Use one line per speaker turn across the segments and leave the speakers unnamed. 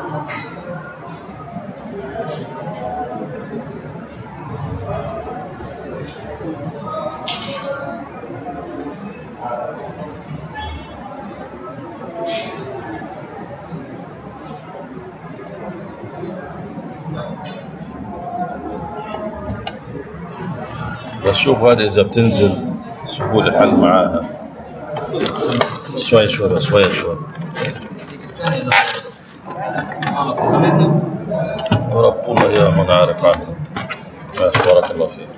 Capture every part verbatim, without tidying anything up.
بس شوف هذه إذا بتنزل سهول الحل معاها. شوي شوي بس شوي شوي. رب الله يا ما نعرف عنه. ماشي بارك الله فيك.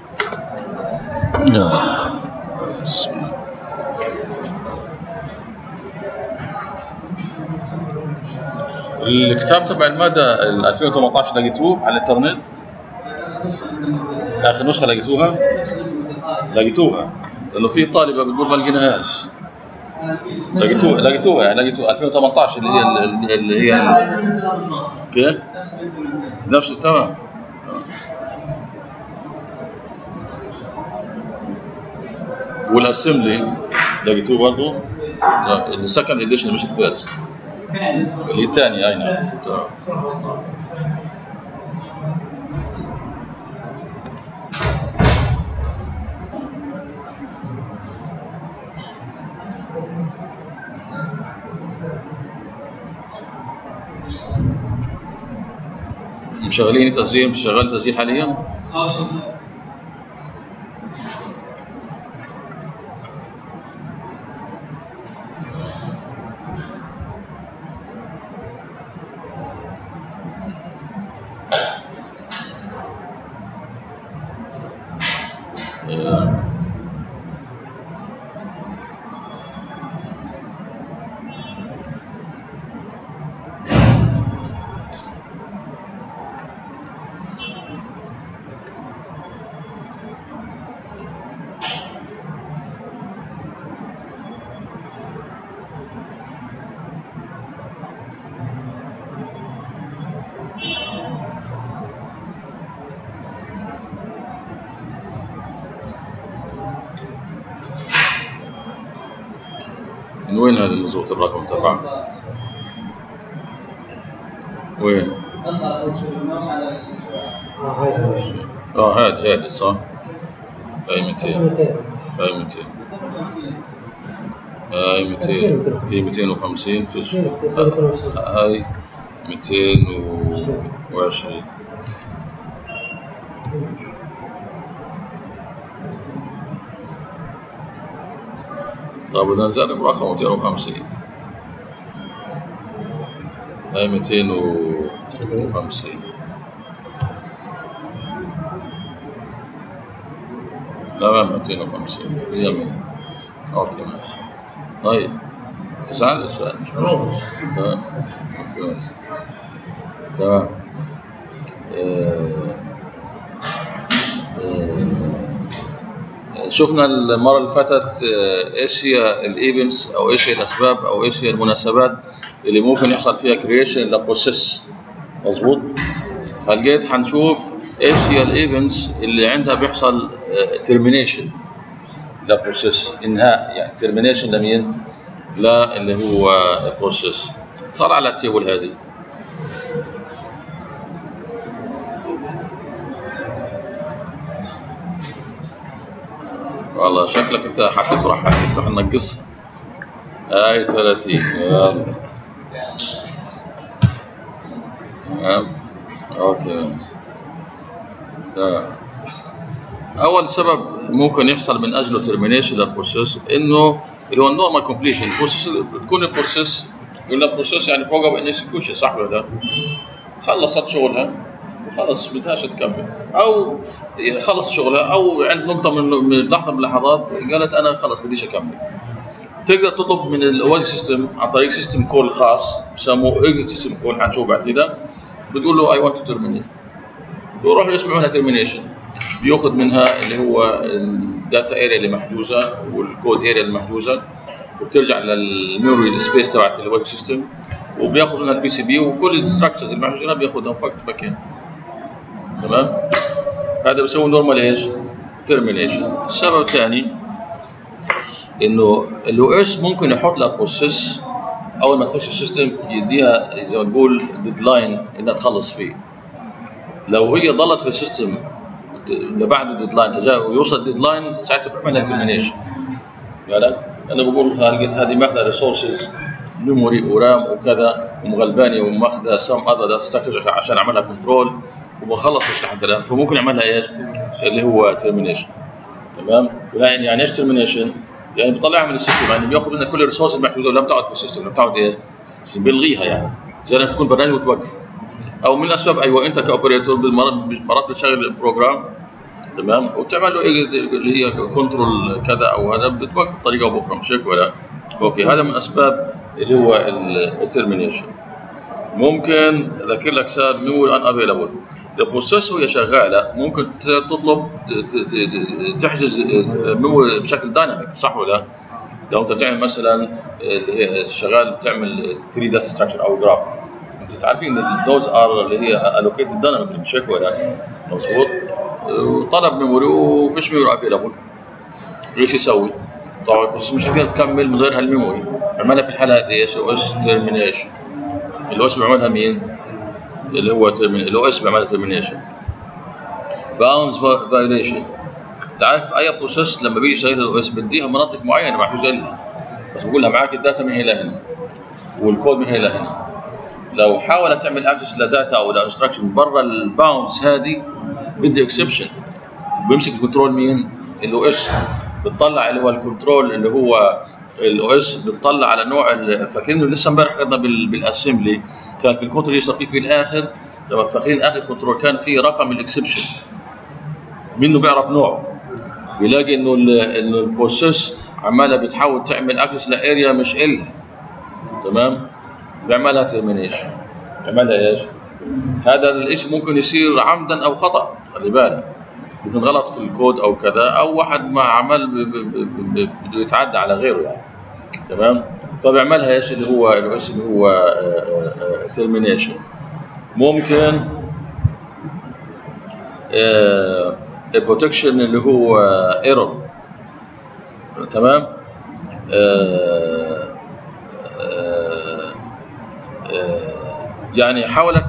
بسم الله. الكتاب تبع المادة ألفين وثمانية عشر لقيتوه على الانترنت؟ آخر نسخة لقيتوها؟ لقيتوها لأنه في طالبة بتقول ما لقيناهاش. لقيتوها لقيتوها يعني لقيتوها ألفين وثمانية عشر اللي هي اللي هي كيف؟ نفس تمام. والاسمبلي لقيتوه برضه السكند اديشن مش الفيرست اللي الثاني. اي نعم. مشغلين تسجيل؟ مش شغال تسجيل حاليا؟ اه شغال. من وين هذا اللي زوت الرقم تبعه؟ وين؟ اه هذا هذا صح؟ هاي مئتين هاي مئتين هاي مئتين هي مئتين وخمسين في هاي مئتين وعشرين. طيب بدنا نجرب رقم مئتين وخمسين. هاي مئتين وخمسين. تمام مئتين وخمسين هي مية. اوكي ماشي. طيب تزعل سؤال مش مشكلة. تمام اوكي ماشي. تمام. اه اه شفنا المرة اللي فاتت ايش هي الايفنتس او ايش هي الاسباب او ايش هي المناسبات اللي ممكن يحصل فيها كرييشن لبروسيس. مظبوط؟ هلقيت حنشوف ايش هي الايفنتس اللي عندها بيحصل ترمينيشن لبروسيس، انهاء يعني ترمينيشن لمين؟ لا اللي هو البروسيس. طلع على التيبل هذه. والله شكلك انت حتفرح حتفرح ننقصها. هاي ثلاثين. يلا تمام. اوكي تمام. اول سبب ممكن يحصل من اجله ترمينيشن للبروسيس انه اللي هو النورمال كومبليشن. البروسيس بتكون البروسيس قلنا بروسيس يعني فوق ان اكسكيوشن صح ولا لا؟ خلصت شغلها وخلص بدهاش تكمل او خلص شغلها او عند نقطه من لحظه من اللحظات قالت انا خلص بديش اكمل. تقدر تطلب من الاوبريتنج سيستم عن طريق سيستم كول خاص بسموه اكزيت سيستم كول حنشوف بعد كده. بتقول له اي ونت تو ترمينيت، بيروح يسمعوا لها ترمينيشن، بياخذ منها اللي هو الداتا اريا اللي محجوزه والكود اريا اللي محجوزه وبترجع للميموري سبيس تبعت الاوبريتنج سيستم وبياخذ منها البي سي بي وكل الستراكشرز المحجوزه بياخذها فقط فكين. تمام؟ هذا بيسوي نورمال ايش؟ ترمينيشن. السبب الثاني انه الاو اس ممكن يحط لك بروسيس اول ما تخش السيستم يديها زي ما تقول ديدلاين انها تخلص فيه. لو هي ضلت في السيستم اللي بعد الديدلاين تجاوز ويوصل الديدلاين ساعتها بعمل لها ترمينيشن. يعني انا بقول لقيت هذه ماخذه ريسورسز ميموري ورام وكذا ومغلباني وماخذه سم اذر داتا ستراكشرز عشان اعملها كنترول وما خلصش لحد الان، فممكن اعملها ايش؟ اللي هو ترمينيشن. تمام؟ يعني يعني ايش ترمينيشن؟ يعني بيطلعها من السيستم، يعني بياخذ منها كل الريسورسز المحدوده ولم تعد في السيستم، لم تعد ايش؟ بيلغيها يعني زي ما تكون برنامج وتوقف. او من الاسباب ايوه انت كاوبريتور مرات بتشغل البروجرام تمام وبتعمل له اللي هي كنترول كذا او هذا بتوقف بطريقه او باخرى، مش هيك ولا؟ اوكي هذا من اسباب اللي هو الترمينيشن. ممكن اذكر لك سبب ميموري ان افيلابل. البروسيس وهي شغاله ممكن تطلب تحجز ميموري بشكل دايناميك، صح ولا؟ لو انت بتعمل مثلا شغال بتعمل ثري داتا ستراكشر او جراف، انت عارفين ان دوز ار اللي هي الوكيتد دايناميك، مش هيك ولا؟ مظبوط. وطلب ميموري وفيش ميموري افيلابل، ايش يسوي؟ طبعا بس مش هتقدر تكمل من غير هالميموري. عملها في الحاله هذه ايش؟ او اس ترمينيشن. الاو اس بيعملها مين؟ اللي هو الاو اس بيعملها ترمينيشن. باوندز فايوليشن. تعرف اي بروسيس لما بيجي يشغل الاو اس بديها مناطق معينه محجوزه لها، بس بقول لها معاك الداتا من هنا لهنا والكود من هنا لهنا. لو حاولت تعمل اكسس لداتا او لانستراكشن برا الباوندز هذه بدي اكسبشن. بيمسك الكنترول مين؟ الاو اس. بتطلع اللي هو الكنترول اللي هو الاو اس بتطلع على نوع فاكرين لسه امبارح خدنا بالاسمبلي كان في الكنترول يصير في الاخر لما فاكرين اخر كنترول كان في رقم الاكسبشن منه بيعرف نوعه، بيلاقي انه انه البروسيس عماله بتحاول تعمل اكسس لاريا مش الها تمام، بيعملها ترمينيشن. بيعملها ايش؟ هذا الشيء ممكن يصير عمدا او خطا، خلي بالك يكون غلط في الكود او كذا او واحد ما عمل بده يتعدى على غيره يعني تمام. فبيعملها ايش اللي هو ايش اللي هو ترمينيشن. ممكن البروتكشن اللي هو ايرور تمام. آه آه آه يعني حاولت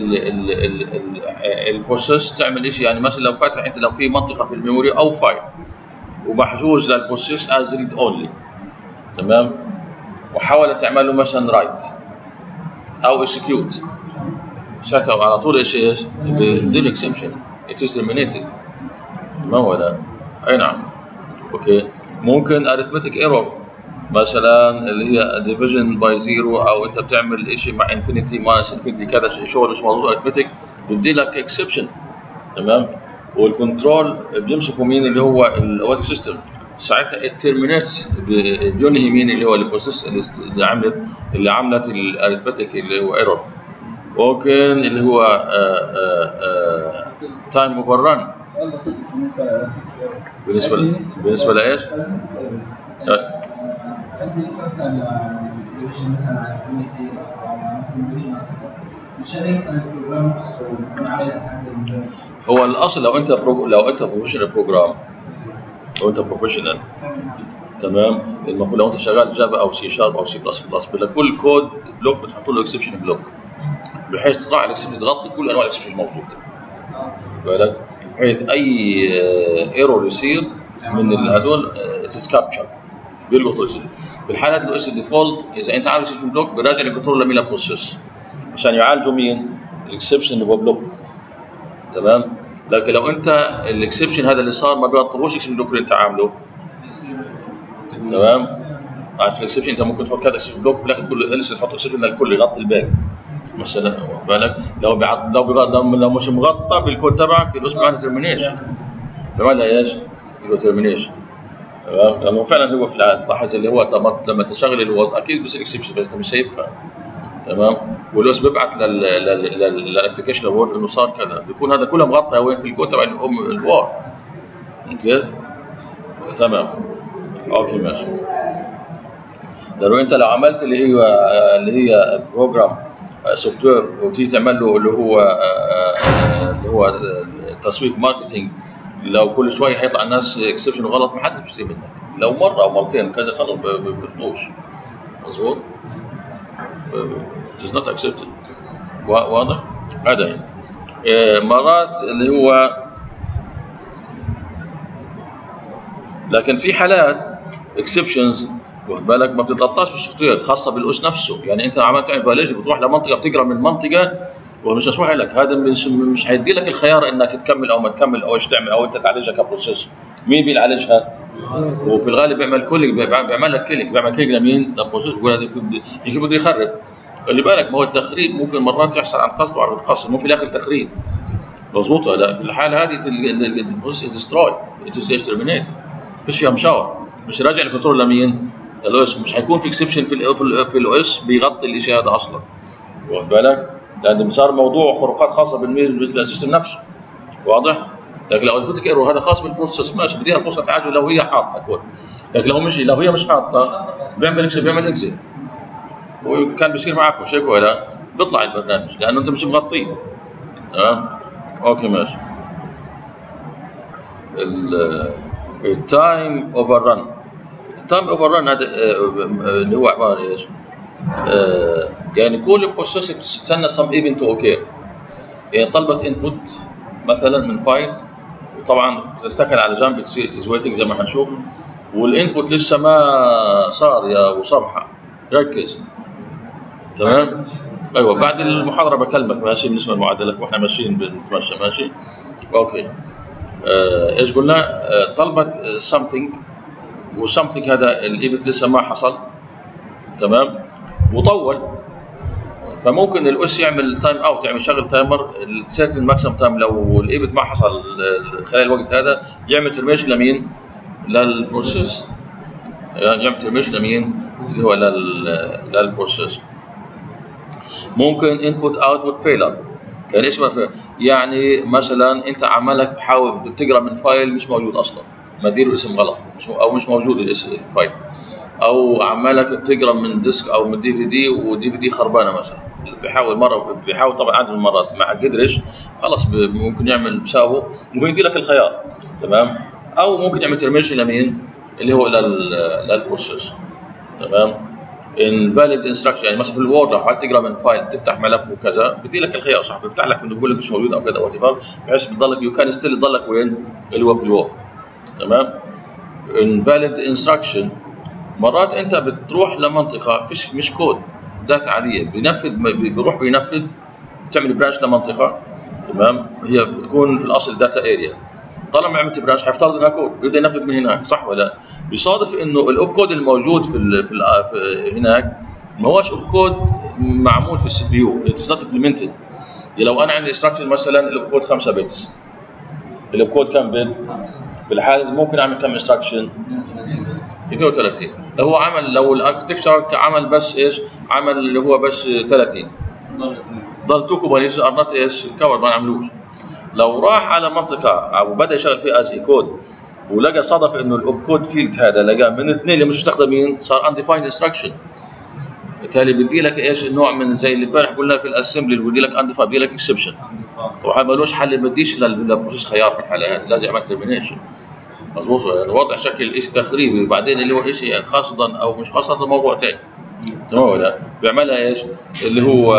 البروسيس تعمل شيء، يعني مثلا لو فاتح انت لو في منطقه في الميموري او فايل ومحجوز للبروسيس از ريد اونلي تمام، وحاولت تعمل له مثلا رايت او اكسكيوت، ساعتها على طول ايش ايش؟ بدون اكسبشن ات از ترمينيتد تمام ولا؟ اي نعم. اوكي. ممكن اريثمتيك ايرور مثلا اللي هي ديفيجن باي زيرو او انت بتعمل شيء مع انفينيتي ماينس انفينيتي كذا شغل مش مظبوط اريثمتيك بدي لك اكسبشن تمام. والكنترول بيمسكوا مين اللي هو الاوتوماتيك سيستم، ساعتها الترمينيت بينهي مين اللي هو البروسيس اللي عملت اللي عملت الاريثمتيك اللي هو ايرور. ممكن اللي هو تايم اوفر ران بالنسبه بالنسبه لايش؟
بالنسبه مثلا ديفيجن مثلا على انفينيتي او مثلا مثلا مش هينفع البروجرام يكون عليها
هو الاصل لو انت برو... لو انت بروفيشنال بروجرام لو انت بروفيشنال تمام، المفروض لو انت شغال جافا او سي شارب او سي بلس بلس لكل كود بلوك بتحط له اكسبشن بلوك بحيث تطلع الاكسبشن تغطي كل انواع الاكسبشن الموجوده بالك، بحيث اي ايرور يصير من هذول تسكابتشر بيلقطوا يصير. في الحاله دي الاس ديفولت اذا انت عامل اكسبشن بلوك براجع الكنترول لميلا بروسيس عشان يعالجوا مين؟ الاكسبشن اللي هو بلوك تمام. لكن لو انت الاكسبشن هذا اللي صار ما بيغطوش الاكسبشن بلوك اللي انت عامله تمام. عشان الاكسبشن انت ممكن تحط كذا اكسبشن بلوك في الاخر كله لسه تحط اكسبشن للكل يغطي الباقي مثلا بالك. لو بيعط لو بيغطي لو مش مغطى بالكود تبعك الاسم معناته ترمينيشن بمعنى ايش؟ يبقى ترمينيشن تمام. لانه فعلا هو في تلاحظ اللي هو لما تشغل اللي هو اكيد بس اكسبشن بس انت مش شايفها تمام. والاس بيبعت للابلكيشن الوورد انه صار كذا بيكون هذا كله مغطى وين في الكود تبع الوورد كيف؟ تمام. اوكي ماشي. لو انت لو عملت اللي هي اللي هي بروجرام سوفت وير وتيجي تعمل له اللي هو اللي هو تسويق ماركتنج، لو كل شويه حيطلع الناس اكسبشن غلط ما حدش بيشتري منك، لو مره او مرتين كذا خلص بيطوش مظبوط. it is not accepted. واضح؟ هذا آه مرات اللي هو، لكن في حالات exceptions واخد بالك ما بتتغطاش بالسوفت وير خاصه بالاس نفسه. يعني انت عملت تعمل فاليديشن بتروح لمنطقه بتقرا من منطقه ومش مسموح لك، هذا مش مش هيدي لك الخيار انك تكمل او ما تكمل او ايش تعمل او انت تعالجها كبروسيس. مين بيعالجها؟ وفي الغالب بيعمل كليك، بيعمل لك كليك، بيعمل كليك لمين؟ للبروسيس، بيقول هذا يجي بده يخرب. خلي بالك ما هو التخريب ممكن مرات يحصل عن قصد وعن قصد، مو في الاخر تخريب. مضبوط؟ لا في الحاله هذه البروسيس ديستروي، اتس تيرمينيت، مفيش فيها مشاور، مش راجع الكنترول لمين؟ الاو اس. مش هيكون في اكسبشن في ال في الاو اس بيغطي الشيء هذا اصلا. واخد بالك؟ لان صار موضوع خروقات خاصه بالسيستم نفسه. واضح؟ لكن لو اثبتك ايرور هذا خاص بالبروسيس ماشي، بديها الفرصه تعالجه لو هي حاطه كود. لكن لو مش لو هي مش حاطه بيعمل اكسب بيعمل اكزيت. وكان بيصير معك مش هيك ولا؟ بيطلع البرنامج لانه انت مش مغطيه. تمام؟ اوكي ماشي. التايم اوفر رن. التايم اوفر رن هذا اللي هو عباره ايش؟ آه يعني كل بروسيس بتستنى سم ايفنت تو اوكير. يعني طلبت انبوت مثلا من فايل، وطبعا تستكن على جنب تصير ويتنج زي ما هنشوف، والانبوت لسه ما صار يا ابو صبحه، ركز. تمام؟ ايوه بعد المحاضره بكلمك ماشي بالنسبه للمعادلات واحنا ماشيين بنتمشى ماشي؟ اوكي. آه ايش قلنا؟ آه طلبت something وسمثينج هذا الايفنت لسه ما حصل. تمام؟ وطول، فممكن الاس يعمل تايم اوت، يعني يشغل تايمر سيت الماكسيمم تايم لو الايفنت ما حصل خلال الوقت هذا، يعمل ترميشن لمين؟ للبروسيس. يعمل ترميشن لمين؟ اللي هو للبروسيس. ممكن انبوت اوتبوت فيلر. يعني ايش معنى؟ يعني مثلا انت عمالك بحاول بتقرا من فايل مش موجود اصلا، مدير اسم غلط مش او مش موجود الفايل، او عمالك بتقرا من ديسك او من دي في دي ودي في دي خربانه مثلا، بيحاول مره بيحاول طبعا عدد من المرات ما قدرش خلاص ممكن يعمل بساوه، ممكن يدي لك الخيار. تمام؟ او ممكن يعمل ترميشن لمين؟ اللي هو للبروسيس. تمام؟ invalid instruction، يعني مثلا في الوورد لو حاولت تقرا من فايل تفتح ملف وكذا بدي لك الخيار صح، بيفتح لك من بيقول لك مش موجود او كذا وات ايفر، بحيث بتضلك يو كان ستيل تضلك وين؟ اللي هو في الوورد. تمام؟ invalid instruction مرات انت بتروح لمنطقه فيش مش كود، داتا عاديه بينفذ بيروح بينفذ بتعمل برانش لمنطقه. تمام؟ هي بتكون في الاصل داتا اريا، طالما عملت برانش هيفترض انها كود بيبدا ينفذ من هناك صح ولا لا؟ بيصادف انه الاوب كود الموجود في ال في, ال في هناك ما هوش اوب كود معمول في السي بي يو، اتس نوت امبلمنتد. لو انا عندي انستراكشن مثلا الاوب كود خمسة بيتس، الاوب كود كم بت؟ بالحاله دي ممكن اعمل كم انستراكشن؟ اثنين وثلاثين. لو هو عمل لو الاركتكتشر عمل بس ايش؟ عمل اللي هو بس ثلاثين، ضل تو كوبانيز ار نوت ايش؟ كفر ما نعملوش. لو راح على منطقه وبدا يشتغل فيها از اي كود ولقى صادف انه الاوب كود فيلد هذا لقى من اثنين اللي مش مستخدمين صار انديفايند انستراكشن، بالتالي بدي لك ايش؟ نوع من زي اللي امبارح قلنا في الاسمبلي اللي بدي لك انديفايند بدي لك اكسبشن. طبعا مالوش حل، ما بديش للبروسيس خيار في الحاله هذه، لازم يعمل ترمينيشن. مظبوط؟ يعني وضع شكل شيء تخريبي وبعدين اللي هو شيء قصدا او مش قصدا موضوع ثاني. تمام ولا؟ بيعملها ايش؟ اللي هو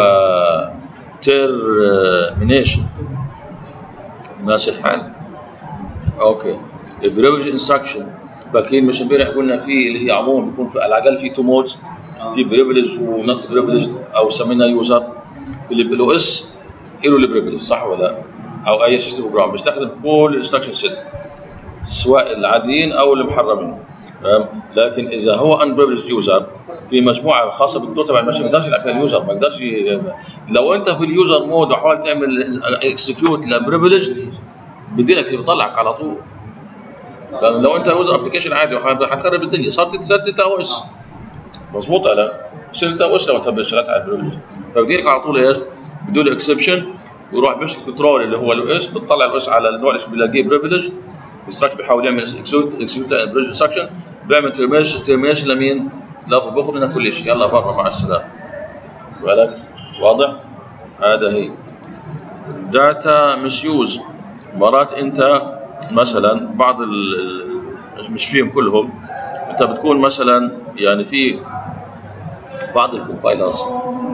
ترمينيشن. ماشي الحال؟ اوكي. البريفليج انستراكشن باكين مش امبارح قلنا في اللي هي عموما بيكون في على الاقل في تو مودز، في بريفليج ونوت بريفليج او سمينا يوزر. اللي بالاو اس له البريفليج صح ولا؟ او اي سيستم بروجرام بيستخدم كل الانستراكشن سيت سواء العاديين او المحرمين. لكن اذا هو ان بريفليج يوزر في مجموعه خاصه بالكود تبع الماشين ما يقدرش يلعب فيها اليوزر، ما يقدرش ي... لو انت في اليوزر مود وحاولت تعمل اكسكيوت لبريفليج بدي لك بيطلعك على طول. لان لو انت يوزر ابلكيشن عادي حتخرب الدنيا، صارت صارت تا اس مظبوط على صرت تا اس لو انت شغلت على البريفليج، فبدي لك على طول ايش؟ بدون اكسبشن ويروح بيمسك كنترول اللي هو الاو اس بتطلع الاو اس على النوع اللي بيلاقيه بريفليج. الستراكشر بيحاول يعمل اكسكيوت اكسكيوت بريفليج انستراكشن، بيعمل ترميشن ترميشن لمين؟ لا بياخذ منها كل شيء، يلا برا مع السلامه. بالك؟ واضح؟ هذا هي داتا مش يوز. مرات انت مثلا بعض ال مش فيهم كلهم، انت بتكون مثلا يعني في بعض الكومبايلرز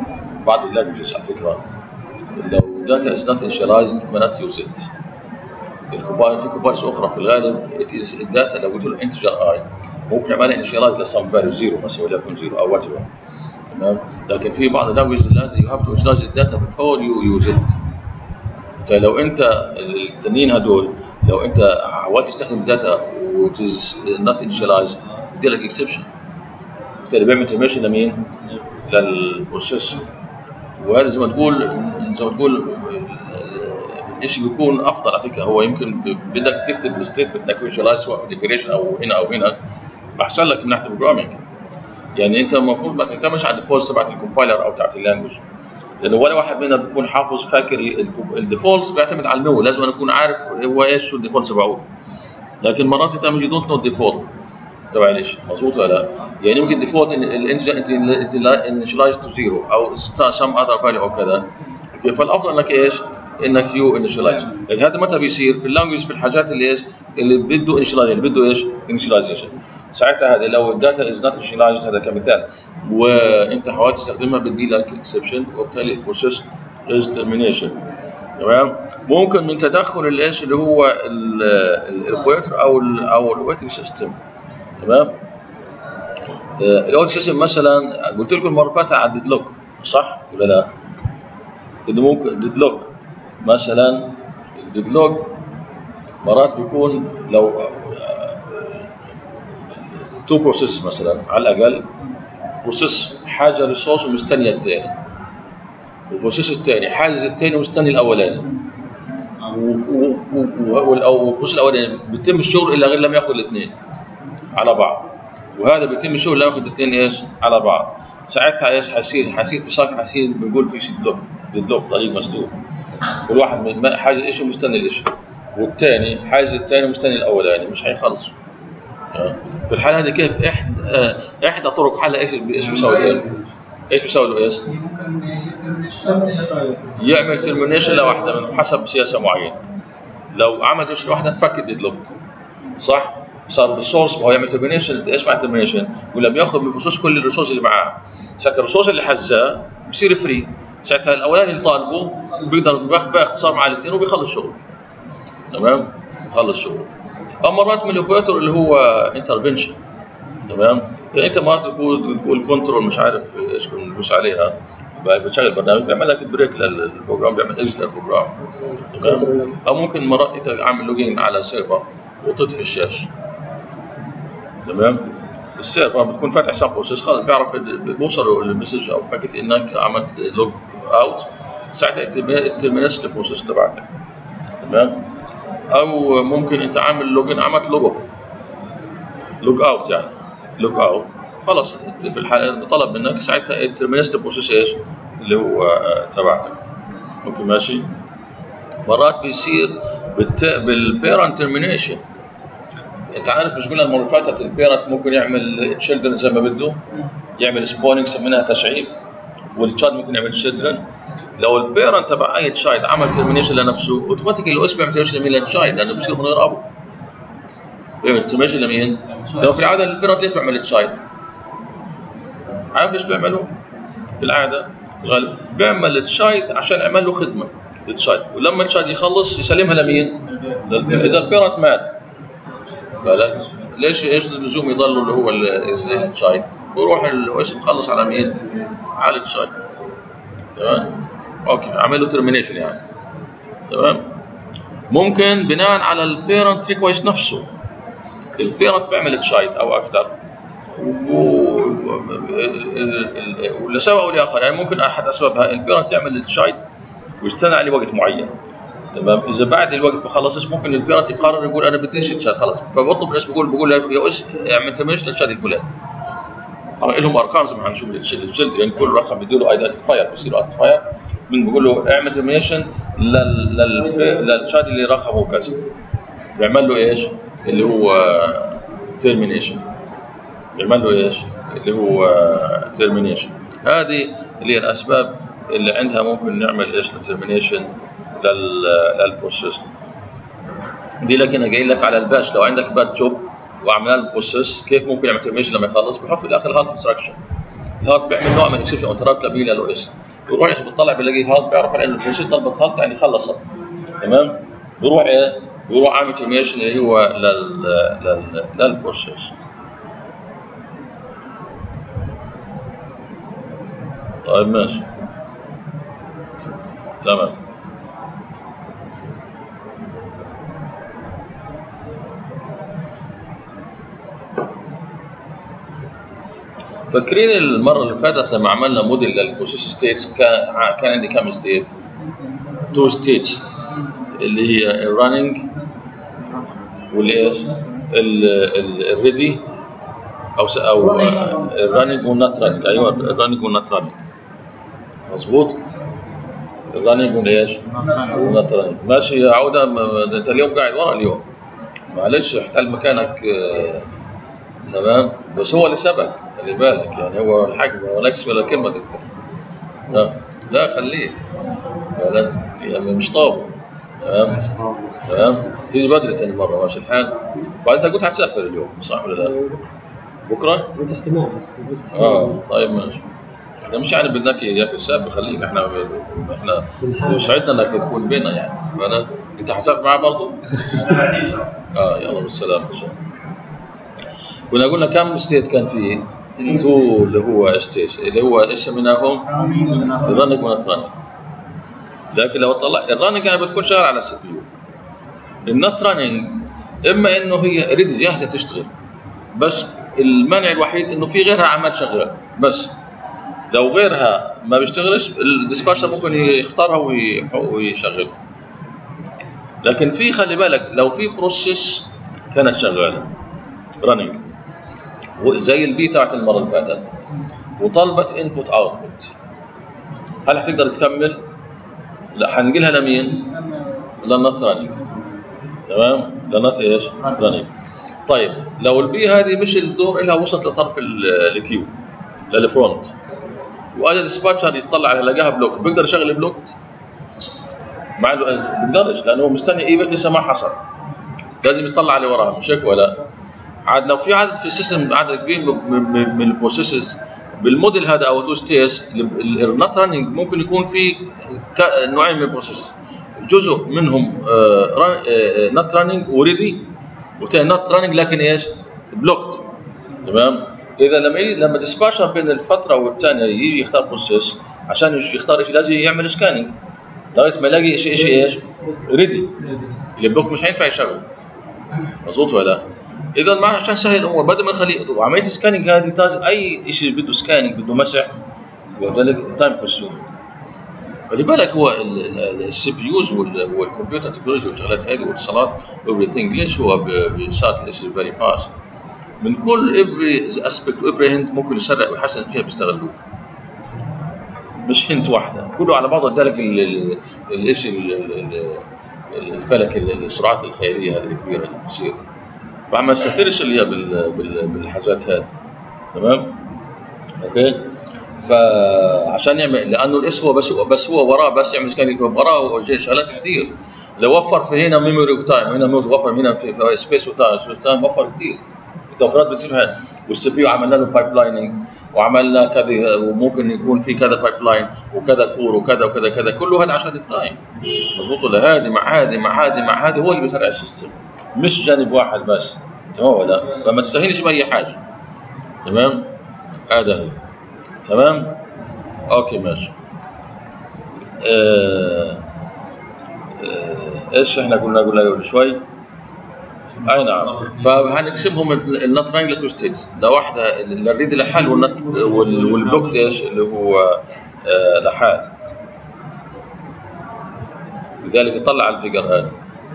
بعض اللانجوجز على فكره لو داتا از نوت انشاليزد ما نوت يوز ات. الكوبايل في كوبايلز اخرى في الغالب الداتا لو قلت له انتجر اي ممكن اعملها انشاليز لسم فاليو زيرو مثلا وليكن زيرو او وات ايفر. تمام. لكن في بعض اللانجوجز لازم يو هاف تو انشاليز الداتا بيفور يو يوز ات. فلو انت الثانيين هدول لو انت حاولت تستخدم الداتا وتز نوت انشاليز يدي لك اكسبشن، بالتالي بيعمل ترميشن لمين؟ للبروسيس. وهذا زي ما تقول زي ما تقول الشيء بيكون افضل على فكره. هو يمكن بدك تكتب الستيتمنت انك انشاليز سواء في ديكوريشن او هنا او هنا احسن لك من ناحيه البروجرامينج. يعني انت المفروض ما تعتمدش على الديفولتس تبعت الكومبايلر او تبعت اللانجوج، لانه ولا واحد منا بيكون حافظ فاكر الديفولتس بيعتمد على النو، لازم اكون عارف هو ايش شو الديفولتس تبعه. لكن مرات انت مش دونت نو الديفولت تبع ليش مظبوط ولا لا. يعني ممكن ديفولت انت انشلايز تو زيرو او سم اذر فاليو او كذا. اوكي فالافضل انك ايش؟ انك يو انشلايز. لكن هذا متى بيصير؟ في اللانجوج في الحاجات اللي ايش؟ اللي بده انشلايز اللي بده ايش؟ انشلايزيشن. ساعتها هذا لو الداتا از نوت انشلايز هذا كمثال وانت حاولت تستخدمها بدي لك اكسبشن وبالتالي البروسيس از ترمينيشن. تمام. ممكن من تدخل الايش اللي هو الريبويتر او ال او الاوبريتنج سيستم. تمام. الاوبريتنج سيستم مثلا قلت لكم المره اللي فاتت على الديدلوك صح ولا لا؟ إذا ممكن ديدلوك مثلا الديدلوك مرات بيكون لو تو بروسيس مثلا على الاقل بروسيس حاجه ريسورس ومستنيه الثاني والبروسيس الثاني حاجز الثاني ومستني الاولاني والبروسيس الاولاني بيتم الشغل الا غير لما ياخذ الاثنين على بعض وهذا بيتم الشغل لما ياخذ الاثنين ايش على بعض. ساعتها ايش حيصير؟ حيصير في ساكن حيصير بنقول في ديدلوك ديدلوك طريق مسدود. كل واحد حاجز ايش مستني الايش والثاني حاجز الثاني مستني الاولاني مش حيخلص. في الحاله هذه كيف احد احدى طرق حل ايش ايش بيسوي ايش؟ ايش بيسوي له ايش؟ يعمل ترمينيشن لواحده منهم حسب سياسه معينه. لو عمل ترمينيشن لواحده نفك الديدلوك صح؟ صار بالسورس هو يعمل ترمينيشن. ايش معنى ترمينيشن؟ ولا بياخذ من الريسورس كل الريسورس اللي معاه. ساعتها الريسورس اللي حجزاه بصير فري. ساعتها الاولاني اللي طالبه بيقدر باختصار مع الاثنين وبيخلص شغله. تمام؟ بيخلص شغله. او مرات من الاوبريتور اللي هو انترفنشن. تمام؟ يعني انت مرات تقول تقول كنترول مش عارف ايش مش عليها بتشغل برنامج بيعمل لك بريك للبروجرام بيعمل اكزيت للبروجرام. تمام؟ او ممكن مرات انت عامل لوجين على سيرفر وتطفي الشاشه. تمام؟ السيرفر بتكون فاتح سام بروسيس خلاص بيعرف بيوصل المسج او باكيت انك عملت لوج اوت ساعتها الترمينيشن البروسيس تبعتك. تمام؟ او ممكن انت عامل لوجن عملت لوج اوف لوج اوت يعني لوج اوت خلاص في الحاله طلب منك ساعتها الترمينيشن البروسيس ايش اللي هو تبعتك. اوكي ماشي. مرات بيصير بالبيرنت ترمينيشن. انت عارف مش قلنا المره اللي فاتت البيرنت ممكن يعمل تشيلدرن زي ما بده يعمل سبونينج سميناها تشعيب والتشايلد ممكن يعمل تشيلدرن. لو البيرنت تبع اي تشايلد عمل ترمينيشن لنفسه اوتوماتيكلي الاو اس بيعمل ترمينيشن لمين؟ للتشايلد لانه بيصير من غير ابو. بيعمل ترمينيشن لمين؟ لو في العاده البيرنت ليش بيعمل للتشايلد؟ عارف ليش بيعملوا؟ في العاده الغالب بيعمل للتشايلد عشان يعمل له خدمه للتشايلد ولما التشايلد يخلص يسلمها لمين؟ اذا البيرنت مات فلا ليش ايش اللزوم يضلوا اللي هو التشايلد؟ ويروح الاو اس مخلص على مين؟ على التشايلد. تمام؟ اوكي عمل له ترمينيشن يعني. تمام؟ ممكن بناء على البيرنت ريكويست نفسه البيرنت بيعمل تشايلد او اكثر ولسبب او لاخر يعني ممكن احد اسبابها البيرنت يعمل التشايلد ويستنى عليه وقت معين. تمام؟ اذا بعد الوقت ما خلصش ممكن البيرنت يقرر يقول انا بديش التشايلد خلص فبطلب الاسم بقول بقول يا اس اعمل ترمينيشن للتشايلد الفلاني. طبعا لهم ارقام زي ما هنشوف للتشيلدرن يعني كل رقم بيدوا له ايدنتيفاير بيصير ايدنتيفاير من بقول له اعمل ترمينيشن للتشايلد اللي رقمه كذا بيعمل له ايش؟ اللي هو ترمينيشن. بيعمل له ايش؟ اللي هو ترمينيشن. هذه اللي هي الاسباب اللي عندها ممكن نعمل ايش؟ ترمينيشن للبروسيس. دي لكن انا جاي لك على الباش لو عندك باد جوب وعمل البروسيس كيف ممكن يعمل ترمينيشن لما يخلص؟ بحط في الاخر هالت انستراكشن الهارت بيعمل نوع من اكسبشن او تراك لابيل ال او اس، بيروح يشوف بيطلع بيلاقي هارت، بيعرف ان البروسيس طلبت هارت يعني خلصت. تمام؟ بيروح ايه؟ بيروح عامل تيميشن اللي هو لل لل للبروسيس. طيب ماشي. تمام. فاكرين المرة اللي فاتت لما عملنا موديل للبروسيس ستيتس كان كان عندي كم ستيت؟ تو ستيتس اللي هي الرننج والايش؟ الريدي او او الرننج والنوت رننج. ايوه الرننج والنوت رننج. مظبوط؟ الرننج والايش؟ والنوت رننج. ماشي يا عودة، انت اليوم قاعد ورا اليوم. معلش احتل مكانك. آه تمام؟ بس هو اللي سبق، خلي بالك يعني، هو الحجم ولكش ولا كلمة تتكلم. لا لا خليك يعني مش طابو. تمام؟ تمام؟ تيجي بدري ثاني مرة ماشي الحال. وبعدين انت قلت هتسافر اليوم صح ولا لا؟ بكرة؟
انت احتمال بس بس
اه طيب ماشي. احنا مش يعني بدناك اياك تسافر، خليك، احنا احنا يسعدنا انك تكون بينا يعني. فانا انت هتسافر معاه برضه؟ اه يلا بالسلامة ان شاء الله. كنا قلنا كم ستيت كان فيه؟ تو اللي هو ستيت اللي هو ايش سميناهم؟ الرننج والنوت رننج. لكن لو طلع الرننج يعني بتكون شغال على السي بي يو. النوت رننج اما انه هي ريدي جاهزه تشتغل، بس المانع الوحيد انه في غيرها عمال شغال بس. لو غيرها ما بيشتغلش الديسباتشر ممكن يختارها ويشغلها. لكن في خلي بالك لو في بروسيس كانت شغاله رننج زي البي تاعت المره اللي فاتت وطلبت انبوت اوتبوت، هل هتقدر تكمل؟ لا، هنقلها لمين؟ للنوت رننج. تمام؟ للنوت ايش؟ رننج. طيب لو البي هذه مش الدور لها وصلت لطرف الكيو للفرونت وادي الديسباتشر يطلع عليها لقاها بلوك، بيقدر يشغل البلوك؟ ما بيقدرش لانه مستني ايفنت لسه ما حصل، لازم يطلع عليه وراها، مش هيك ولا؟ عاد لو في عدد في السيستم عدد كبير من البروسيسز بالموديل هذا او تو ستيج النوت رننج ممكن يكون في نوعين من البروسيسز، جزء منهم نوت رننج وريدي وثاني نوت رننج لكن ايش؟ بلوكت. تمام؟ اذا لما لما ديسباتشر بين الفتره والثانيه يجي يختار بروسيس عشان يختار شيء لازم يعمل سكاننج لغايه ما يلاقي شيء شيء ايش؟ ريدي. البلوك مش هينفع يشغل. مظبوط ولا لا؟ اذا ما عشان سهل الامور بدل ما نخليه عمليه السكاننج هذه تاج اي شيء بده سكاننج بده مسح بده تايم كونسيوم. فلذلك هو السي بي يوز والكمبيوتر تكنولوجي والشغلات هذه والاتصالات ايفري ثينج ليش هو بيسات الاشي فيري فاست من كل افري اسبكت وافري هنت ممكن يسرع ويحسن فيها بيستغلوه. مش هنت واحده كله على بعضه ذلك الاشي الفلك السرعات الخياليه هذه الكبيره اللي بتصير فما نستهترش اللي هي بالحاجات هذه. تمام؟ اوكي؟ فعشان يعمل لانه الاس هو بس بس هو وراه بس يعمل سكاننج وراه شغلات كثير. لو وفر في هنا ميموري وتايم هنا وفر هنا في, في سبيس وتايم وفر كثير التوفيرات بتصير. والسي بي يو عملنا له بايب لايننج وعملنا كذا وممكن يكون في كذا بايب لاين وكذا كور وكذا وكذا كذا كله هذا عشان التايم. مضبوط ولا؟ هذه مع هذه مع هذه مع هذه هو اللي بيسرع السيستم مش جانب واحد بس. تمام ولا؟ فما تستهينش باي حاجه. تمام؟ هذا هي. تمام؟ اوكي ماشي. آه آه ايش احنا قلنا قلنا قبل شوي؟ اي نعم. فهنقسمهم النوت رانج لتو ستيتس، ده واحده الريد لحال والنت والبلوك ايش اللي هو آه لحال. لذلك يطلع الفيجر هذا.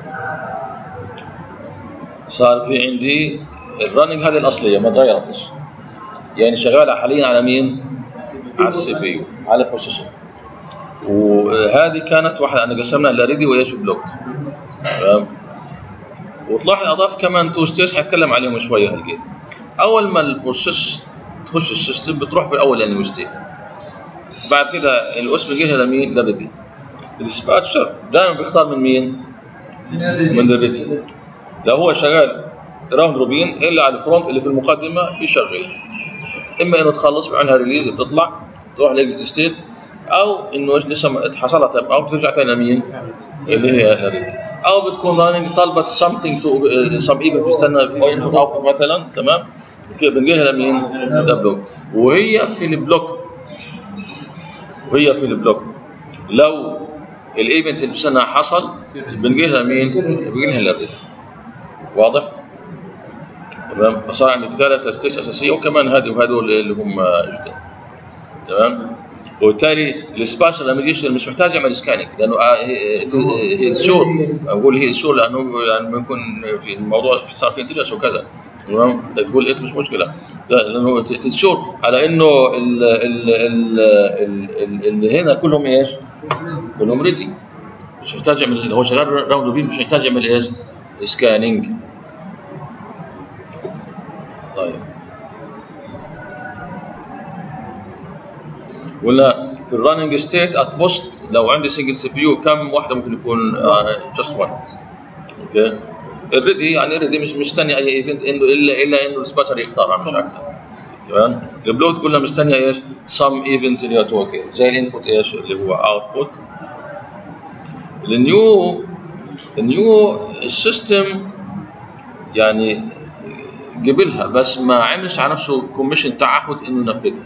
صار في عندي الرننج هذه الاصليه ما تغيرتش. يعني شغاله حاليا على مين؟ على السي بي يو على البروسيسور. وهذه كانت واحده انا قسمنا لريدي وايش بلوك. تمام؟ وتلاحظ اضاف كمان تو ستيج حتكلم عليهم شويه هالقيت. اول ما البروسيس تخش السيستم بتروح في الاول يعني ستيت. بعد كده الاسم الجهه لمين؟ للريدي. الديسباتشر دائما بيختار من مين؟ من الريدي. لو هو شغال راوند روبين الا على الفرونت اللي في المقدمه يشغل. اما انه تخلص بعملها ريليز بتطلع تروح لاكزيت ستيت، او انه ايش لسه حصلت او بترجع ثاني لمين؟ اللي هي الريدي، او بتكون رانينج طلبت something to some event بتستنى في انبوت اوتبوت مثلا، تمام؟ بنجيلها لمين؟ للبلوك، وهي في البلوك وهي في البلوك لو الايفنت اللي بتستنى حصل بنجيلها مين؟ بنجيلها للريدي. واضح؟ تمام؟ فصار عندك ثلاث ستيج اساسيه وكمان هذه وهذول اللي هم جداد. تمام؟ وبالتالي السباشال لاميجيشن مش محتاج يعمل سكاننج لانه هي شور، اقول هي شور لانه يعني بيكون في الموضوع صار في انترس وكذا، تمام؟ تقول انت مش مشكله لانه تشور على انه اللي هنا كلهم ايش؟ كلهم ريدي، مش محتاج يعمل، هو شغال راوند روبين مش محتاج يعمل ايش؟ سكاننج. طيب ولا في الرننج ستيت ات بوست لو عندي سنجل سي بي يو كم واحده ممكن يكون جاست وان. اوكي الريدي يعني الريدي مش مستني اي ايفنت انه الا الا انه السباتر يختارها مش اكثر. تمام؟ البلوت كلها مستنيه ايش؟ سم ايفنت اللي توكل زي الانبوت ايش اللي هو اوتبوت. النيو النيو السيستم يعني قبلها بس ما عملش على نفسه كوميشن تعهد انه ينفذها.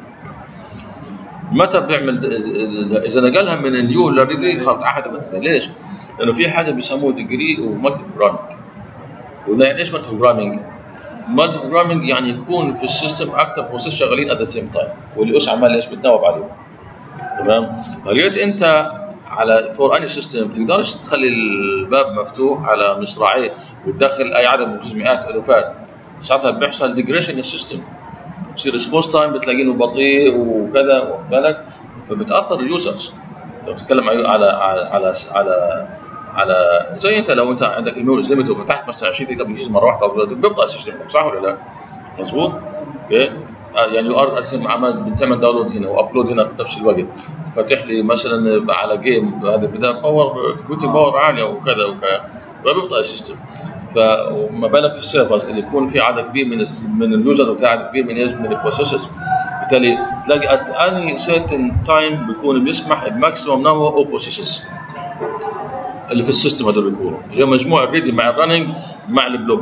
متى بيعمل اذا نقلها من النيو للريدي خلاص تعهد ينفذها. ليش؟ لانه في حاجه بيسموه ديجري ومالتي بروجرامينج. ولا ايش مالتي بروجرامينج؟ مالتي بروجرامينج يعني يكون في السيستم اكثر بروسيس شغالين ات ذا سيم تايم واللي ايش عمال ايش بتناوب عليهم. تمام؟ فلقيت انت على فور اني سيستم تقدرش تخلي الباب مفتوح على مصراعيه وتدخل اي عدد من مئات الوفات، ساعتها بيحصل ديجريشن للسيستم، بصير ريسبونس تايم بتلاقيه بطيء وكذا واخد بالك، فبتاثر اليوزرز. لو بتتكلم على على على على على زي انت لو انت عندك الميموريز ليميت وفتحت مثلا عشرين تكتب جيز مره واحده بيبطأ السيستم، صح ولا لا؟ مظبوط؟ اوكي يعني يو ار اسم عمل بتعمل داونلود هنا وابلود هنا في نفس الوقت، فاتح لي مثلا على جيم هذا بدا باور كمبيوتر باور عاليه وكذا وكذا فبيبطأ السيستم. فما بالك في السيرفرز اللي يكون في عدد كبير من من اليوزر وفي عدد كبير من من البروسيسز، بالتالي تلاقي ات اني سيرتن تايم بيكون بيسمح بماكسيموم نمبر اوف بروسيسز اللي في السيستم هذول بيكونوا هي مجموعه الريدي مع الرننج مع البلوك.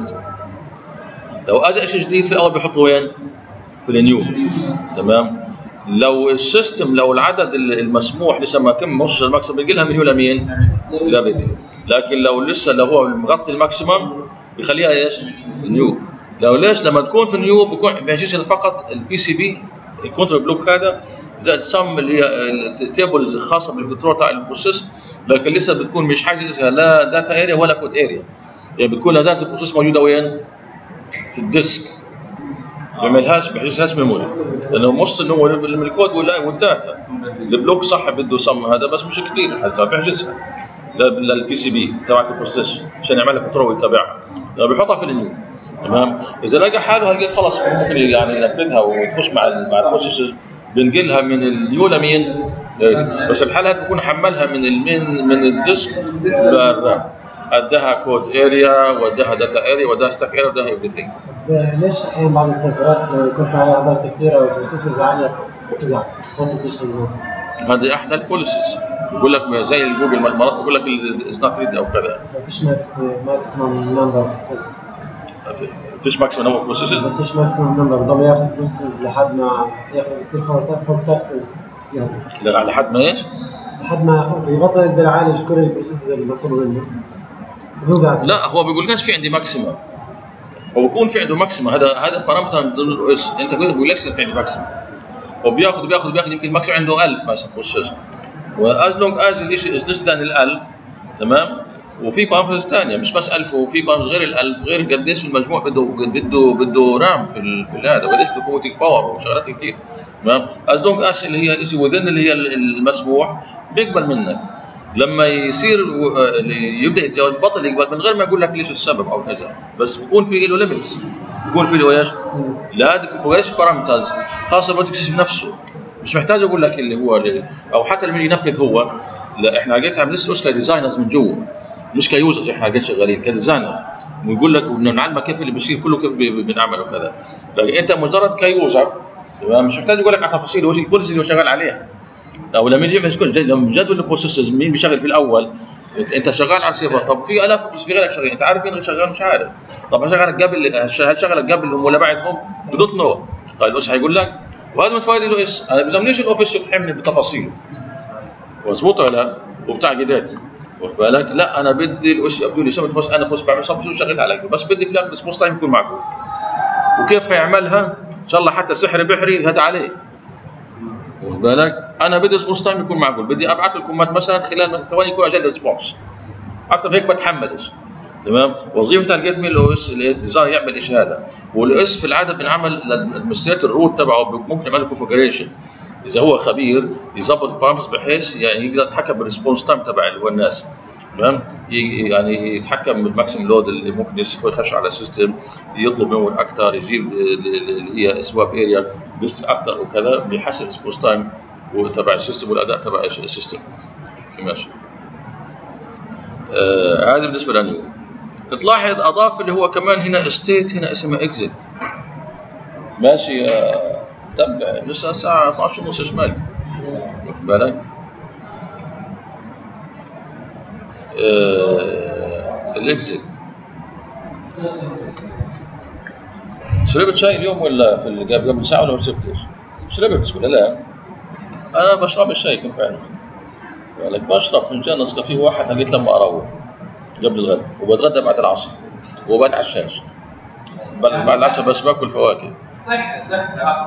لو اجى شيء جديد في الاول بيحطوا وين؟ في النيو. تمام؟ لو السيستم لو العدد المسموح لسه ما كم وصل الماكسيمم بيجي لها من نيو لمين؟ للريدي. لكن لو لسه لو هو مغطي الماكسيمم بيخليها ايش؟ نيو. لو ليش؟ لما تكون في نيو بيكون بيعجز فقط البي سي بي الكنترول بلوك هذا زائد سم اللي هي التيبلز الخاصه بالكنترول تاع البروسيس، لكن لسه بتكون مش حاجزها لا داتا اريا ولا كود اريا، يعني بتكون داتا البروسيس موجوده وين؟ في الديسك. ما بيعملهاش بيحجزهاش ميموري لانه مص انه هو من الكود والداتا. البلوك صح بده سم هذا بس مش كبير حتى بيحجزها للبي سي بي تبعت البروسيس عشان يعمل لك كنترول ويتابعها، لو بيحطها في النيو. تمام؟ اذا لقى حاله هلقيت خلص ممكن يعني ينفذها وتخش مع مع البروسيسز بنقلها من النيو لمين؟ بس الحاله هذه بكون حملها من المين من الديسك للرام، اداها كود اريا واداها داتا اريا واداها ستاك اريا واداها ايفريثينج.
ليش احيانا بعض السيرفرات يكون في عليها اعداد كثيره وبروسيسز عاليه وكذا ممكن تشتغل؟
هذه احدى البوليسيز بقول لك زي جوجل مرات بقول لك از نوت ريدي او كذا.
مفيش ماكس ماكسيمم نمبر بروسيسز.
فيش ماكسيمم نمبر بروسيسز؟
مفيش ماكسيمم نمبر بضل ياخذ بروسيسز لحد ما ياخذ يصير فوق فوق طاقته
يعني لحد ما ايش؟
لحد ما يبطل يقدر يعالج كل البروسيسز اللي مطلوب منه.
لا هو بيقول لكش في عندي ماكسيمم، هو بيكون في عنده ماكسيمم، هذا هذا بارامتر من ضمن الاو اس. انت بيقول لك في عندي ماكسيمم، هو بياخذ بياخذ بياخذ يمكن ماكسيمم عنده ألف مثلا بروسيس، واز لونج از الشيء از ليس ذان ال ألف. تمام؟ وفي بارامترز ثانيه مش بس ألف، وفي بارامترز غير ال ألف غير قديش المجموع بده بده بده رام في في هذا وقديش بده كومبيوتنج باور وشغلات كثير. تمام؟ از لونج از اللي هي الشيء وذن اللي هي المسموح بيقبل منك. لما يصير يبدا يتجاوز بطل يقبل من غير ما يقول لك ليش السبب او كذا، بس بيكون في له ليميتس، بيكون في له ايش؟ لهذا فوقش بارامترز خاصه بالبروجكت سيستم نفسه، مش محتاج اقول لك اللي هو اللي او حتى لما يجي ينفذ هو. لا احنا لقيتها بنسال كديزاينرز من جوا مش كيوزرز، احنا لقيت شغالين كديزاينرز ونقول لك ونعلمك كيف اللي بيصير كله كيف بنعمل وكذا. لكن انت مجرد كيوزر تمام، مش محتاج يقول لك على تفاصيل وش البوليسي اللي هو شغال عليها. لو لما يجي يكون جدول البروسيسز مين بيشغل في الاول، انت شغال على سيرفر، طب في الاف بس في غيرك شغالين، انت عارف مين اللي شغال؟ مش عارف. طب هشغلك قبل، هل شغلك قبل ولا بعدهم؟ دوت نو. طيب الاس هيقول لك، وهذا من فوائد الاس، انا بيلزمنيش الاوفيس يفهمني بتفاصيله. مظبوط ولا لا؟ وبتعقيدات. واخد بالك؟ لا انا بدي الاس يبدو لي سمت بس انا بس بعمل صف وشغل عليك، بس بدي في الاخر ريسبونس تايم يكون معقول. وكيف هيعملها؟ ان شاء الله حتى سحر بحري هذا عليه. واخد بالك؟ انا بدي ريسبونس تايم يكون معقول، بدي ابعث لكم مثلا خلال مثلا ثواني يكون اجل ريسبونس. اكثر من هيك بتحملش. تمام؟ وظيفه الجيت مين الاس الديزاين يعمل شيء هذا، والاس في العاده بنعمل للادمنستريتور الروت تبعه ممكن يعمل كونفجريشن. اذا هو خبير يظبط البارامترز بحيث يعني يقدر يتحكم بالريسبونس تايم تبع اللي هو الناس. تمام؟ يعني يتحكم بالماكسيم لود اللي ممكن يخش على السيستم، يطلب منه اكثر، يجيب اللي هي سواب اريا ديسك اكثر وكذا، بيحسن الريسبونس تايم تبع السيستم والاداء تبع السيستم. ماشي. آه هذا بالنسبه للنيو. تلاحظ اضاف اللي هو كمان هنا ستيت، هنا اسمها اكزيت. ماشي. آه تبع لسه الساعه اثنعش ونص شمال. واخد بالك؟ آه الاكزيت. شربت شاي اليوم ولا في قبل ساعه ولا ما شربتش؟ شربت ولا لا؟ انا بشرب الشاي كنت فاهم. بالك بشرب فنجان نسكافيه واحد لقيت لما اروح قبل الغداء، وبتغدى بعد العصر وبتعشاش. بعد العشاء بس باكل فواكه.
صح صح بالعكس.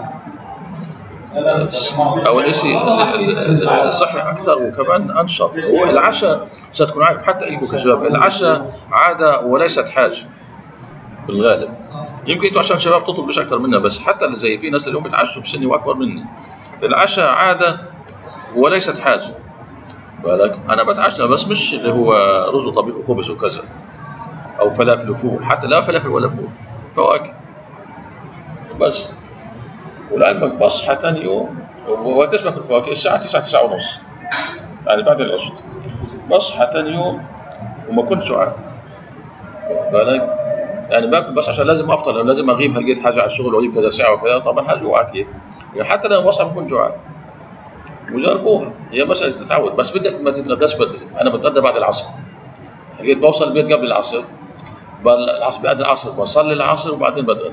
اول شيء الصحي اكثر وكمان انشط. هو العشاء ستكون عارف حتى لكم كشباب، العشاء عاده وليست حاجه في الغالب. يمكن انتم عشان شباب تطلب مش اكثر منا، بس حتى اللي زي في ناس اللي هم بيتعشوا في سني واكبر مني، العشاء عاده وليست حاجه. بالك؟ انا بتعشى بس مش اللي هو رز وطبيخ وخبز وكذا او فلافل وفول، حتى لا فلافل ولا فول، فواكه بس. ولعلمك بصحى ثاني يوم وقتاش باكل فواكه؟ الساعه تسعة تسعة ونص، يعني بعد العشاء بصحى ثاني يوم وما كنت جوعان. بالك؟ يعني باكل بس عشان لازم افطر، لو لازم اغيب، هل لقيت حاجه على الشغل واغيب كذا ساعه وكذا طبعا هجوع اكيد. يعني حتى لو بصحى بكون جوعان. وجربوها، هي مساله تتعود، بس بدك ما تتغداش بدري. انا بتغدى بعد العصر. لقيت بوصل البيت قبل العصر، العصر بعد العصر بصلي العصر وبعدين بتغدى.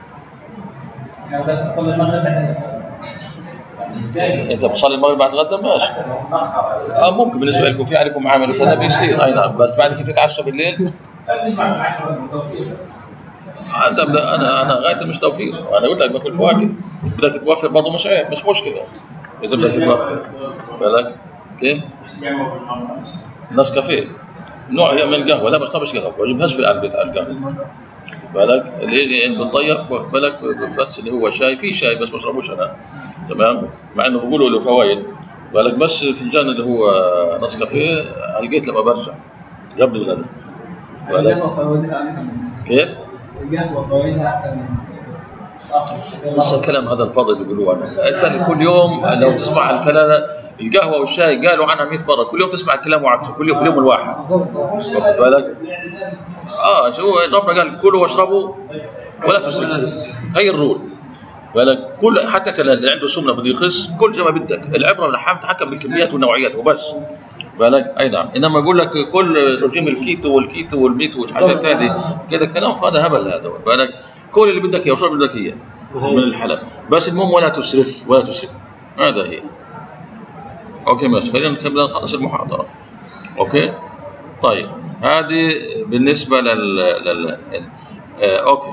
يعني تصلي المغرب بعدين
انت بتصلي المغرب بعد الغداء؟ ماشي. اه ممكن بالنسبه لكم في عليكم عامل وكذا بيصير، اي نعم، بس بعد كيف تتعشى بالليل؟ انت انا انا غايتي مش توفير، انا قلت لك باكل فواكه، بدك توفر برضه مش عيب، مش مشكله اذا بدك توفر. بالك كيف؟ نسكافيه نوع هي من القهوه، لا بس مش قهوه، ما بجيبهاش في البيت على القهوه. بالك اللي يجي عنده الضيف، بالك بس اللي هو شاي، في شاي بس ما بشربوش انا. تمام؟ مع انه بيقولوا له فوائد. بالك بس فنجان اللي هو نسكافيه لقيت لما برجع قبل الغداء.
القهوه فوائدها احسن من النسكافيه.
كيف؟
القهوه فوائدها احسن من النسكافيه.
لسه الكلام هذا الفاضي اللي بيقولوه عنه. انت كل يوم لو تسمع الكلام، القهوه والشاي قالوا عنها مئة مره، كل يوم تسمع الكلام وعكسه، كل يوم في اليوم الواحد. واخد بالك؟ اه شو ربنا قال كلوا واشربوا ولا تسرفوا، هي الرول. بالك؟ كل حتى اللي عنده سمنه بده يخس، كل زي ما بدك، العبره تحكم بالكميات والنوعيات وبس. بالك؟ اي نعم، انما اقول لك كل رجيم الكيتو والكيتو والميتو والحاجات هذه كذا كلام فاضي هبل هذا. بالك؟ كل اللي بدك اياه وشرب اللي بدك اياه من الحلال، بس المهم ولا تسرف ولا تسرف. هذا هي. اوكي ماشي، خلينا نبدا نخلص المحاضره. اوكي؟ طيب هذه بالنسبه لل, لل... آه، اوكي.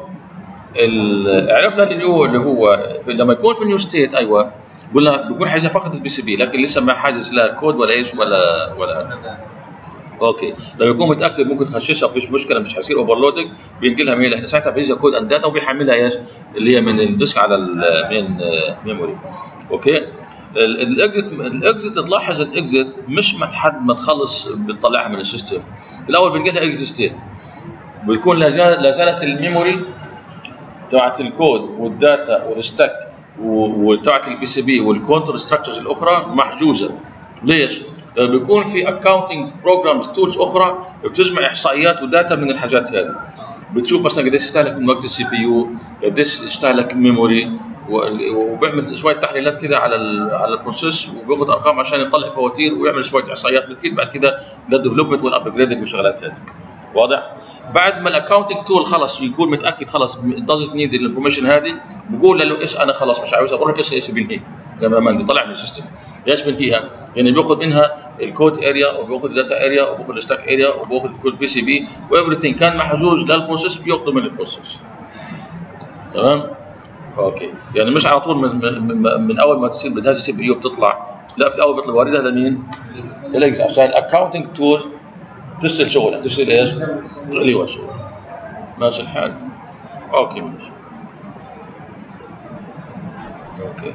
عرفنا اللي هو اللي هو في لما يكون في النيو ستيت، ايوه قلنا بيكون حاجه فقط البي سي بي، لكن لسه ما حاجز لا كود ولا ايش ولا ولا اوكي. لو يكون متاكد ممكن تخششها مفيش مشكله، مش حيصير اوفرلودنج، بينقلها ميل، احنا ساعتها بيجي كود اند داتا وبيحملها ايش اللي هي من الديسك على من ميموري. اوكي. الاكزيت الاكزيت تلاحظ الاكزيت مش ما حد ما تخلص بتطلعها من السيستم، الاول بنقلها اكزيت ستيت، بتكون لا زالت الميموري تبعت الكود والداتا والستاك وتبعت البي سي بي والكونتر ستراكشرز الاخرى محجوزه. ليش؟ بيكون في اكاونتنج بروجرامز تولز اخرى بتجمع احصائيات وداتا من الحاجات هذه، بتشوف مثلا قديش استهلك من وقت السي بي يو، قديش استهلك ميموري، وبيعمل شويه تحليلات كده على على البروسيس وبياخد ارقام عشان يطلع فواتير ويعمل شويه احصائيات بتفيد بعد كده للديفلوبمنت والابجريدنج والشغلات هذه. واضح؟ بعد ما الاكونتنج تول خلص يكون متاكد خلاص دازنت نيد الانفورميشن هذه، بقول له ايش انا خلاص مش عاوزها، بروح ايش ايش بنهي تماما بيطلع من السيستم ايش بنهيها، يعني بياخذ منها الكود اريا وبياخذ الداتا اريا وبياخذ الستاك اريا وبياخذ كل بي سي بي وايفريثينج كان محجوز للبروسيس بياخذه من البروسيس. تمام؟ اوكي، يعني مش على طول من, من, من اول ما تصير بجهاز السي بي يو بتطلع، لا في الاول بيطلع واردها لمين؟ للاكس عشان الاكونتنج تول تشتغل شغلها، تشتغل ايش؟ اللي هو شغل. ماشي الحال؟ اوكي ماشي. اوكي.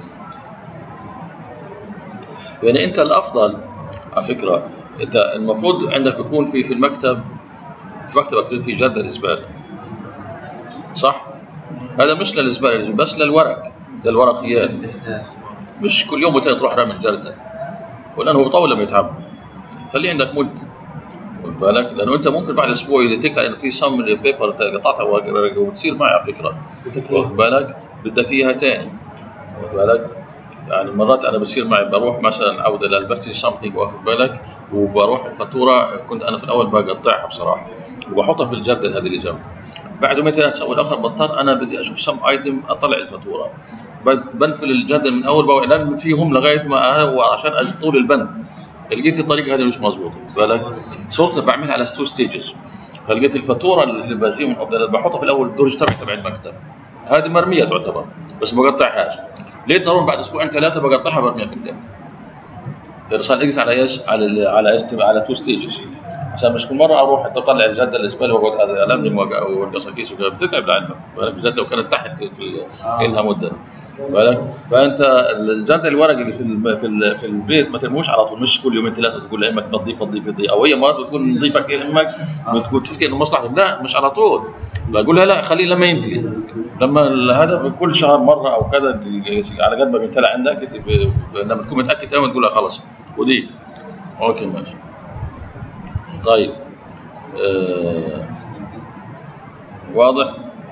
يعني انت الافضل على فكره انت المفروض عندك بيكون في في المكتب في مكتبك في جردل الزباله. صح؟ هذا مش للزباله بس للورق، للورقيات. مش كل يوم وتاني تروح رامي الجردل. ولانه بيطول لما يتعب. خليه عندك ملت. واخد بالك؟ لانه انت ممكن بعد اسبوع يديتكت انه في سم بيبر قطعتها وتصير معي على فكره. واخد بالك؟ بدك اياها ثاني. واخد بالك؟ يعني مرات انا بصير معي بروح مثلا عوده للبرتي سمثينج واخد بالك وبروح الفاتوره كنت انا في الاول بقطعها بصراحه وبحطها في الجردل هذه اللي جنب. بعد يومين ثلاث اسبوع الاخر بضطر انا بدي اشوف سم ايتم اطلع الفاتوره. بنفل الجردل من اول باول لان فيهم لغايه ما وعشان طول البند. لقيت الطريقه هذه مش مضبوطه واخد بالك؟ صرت بعملها على تو ستيجز. فلقيت الفاتوره اللي بجي من بحطها في الاول الدرج تبع تبع المكتب. هذه مرميه تعتبر بس ما بقطعهاش. ليه ترون بعد اسبوعين ثلاثه بقطعها برميها بالدم. ترسل اكس على ايش؟ على على ايش؟ على تو ستيجز عشان مش كل مره اروح اطلع الجردل الزباله واقعد هذا المني وارقص كيس بتتعب لعلمك بالذات لو كانت تحت في لها مده بالك. فانت الجردل الورقي اللي في في في البيت ما ترموش على طول مش كل يومين ثلاثه تقول لامك تفضي فضي فضي او هي مرات بتكون نظيفك امك بتكون تفكر انه مصلحتك لا مش على طول. بقول لها لا خليه لما ينتهي لما هذا كل شهر مره او كذا على قد ما بيمتلئ عندك لما تكون متاكد تماما تقول لها خلاص ودي اوكي ماشي. طيب آه واضح؟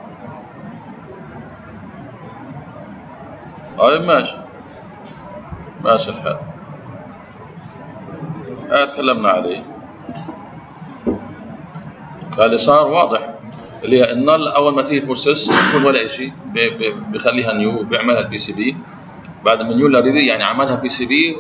طيب ماشي ماشي الحال. آه تكلمنا عليه. فاللي صار واضح اللي هي النل اول ما تيجي البروسيس يكون ولا شيء بيخليها نيو وبيعملها البي سي بي. بعد ما نيو ريدي يعني عملها بي سي بي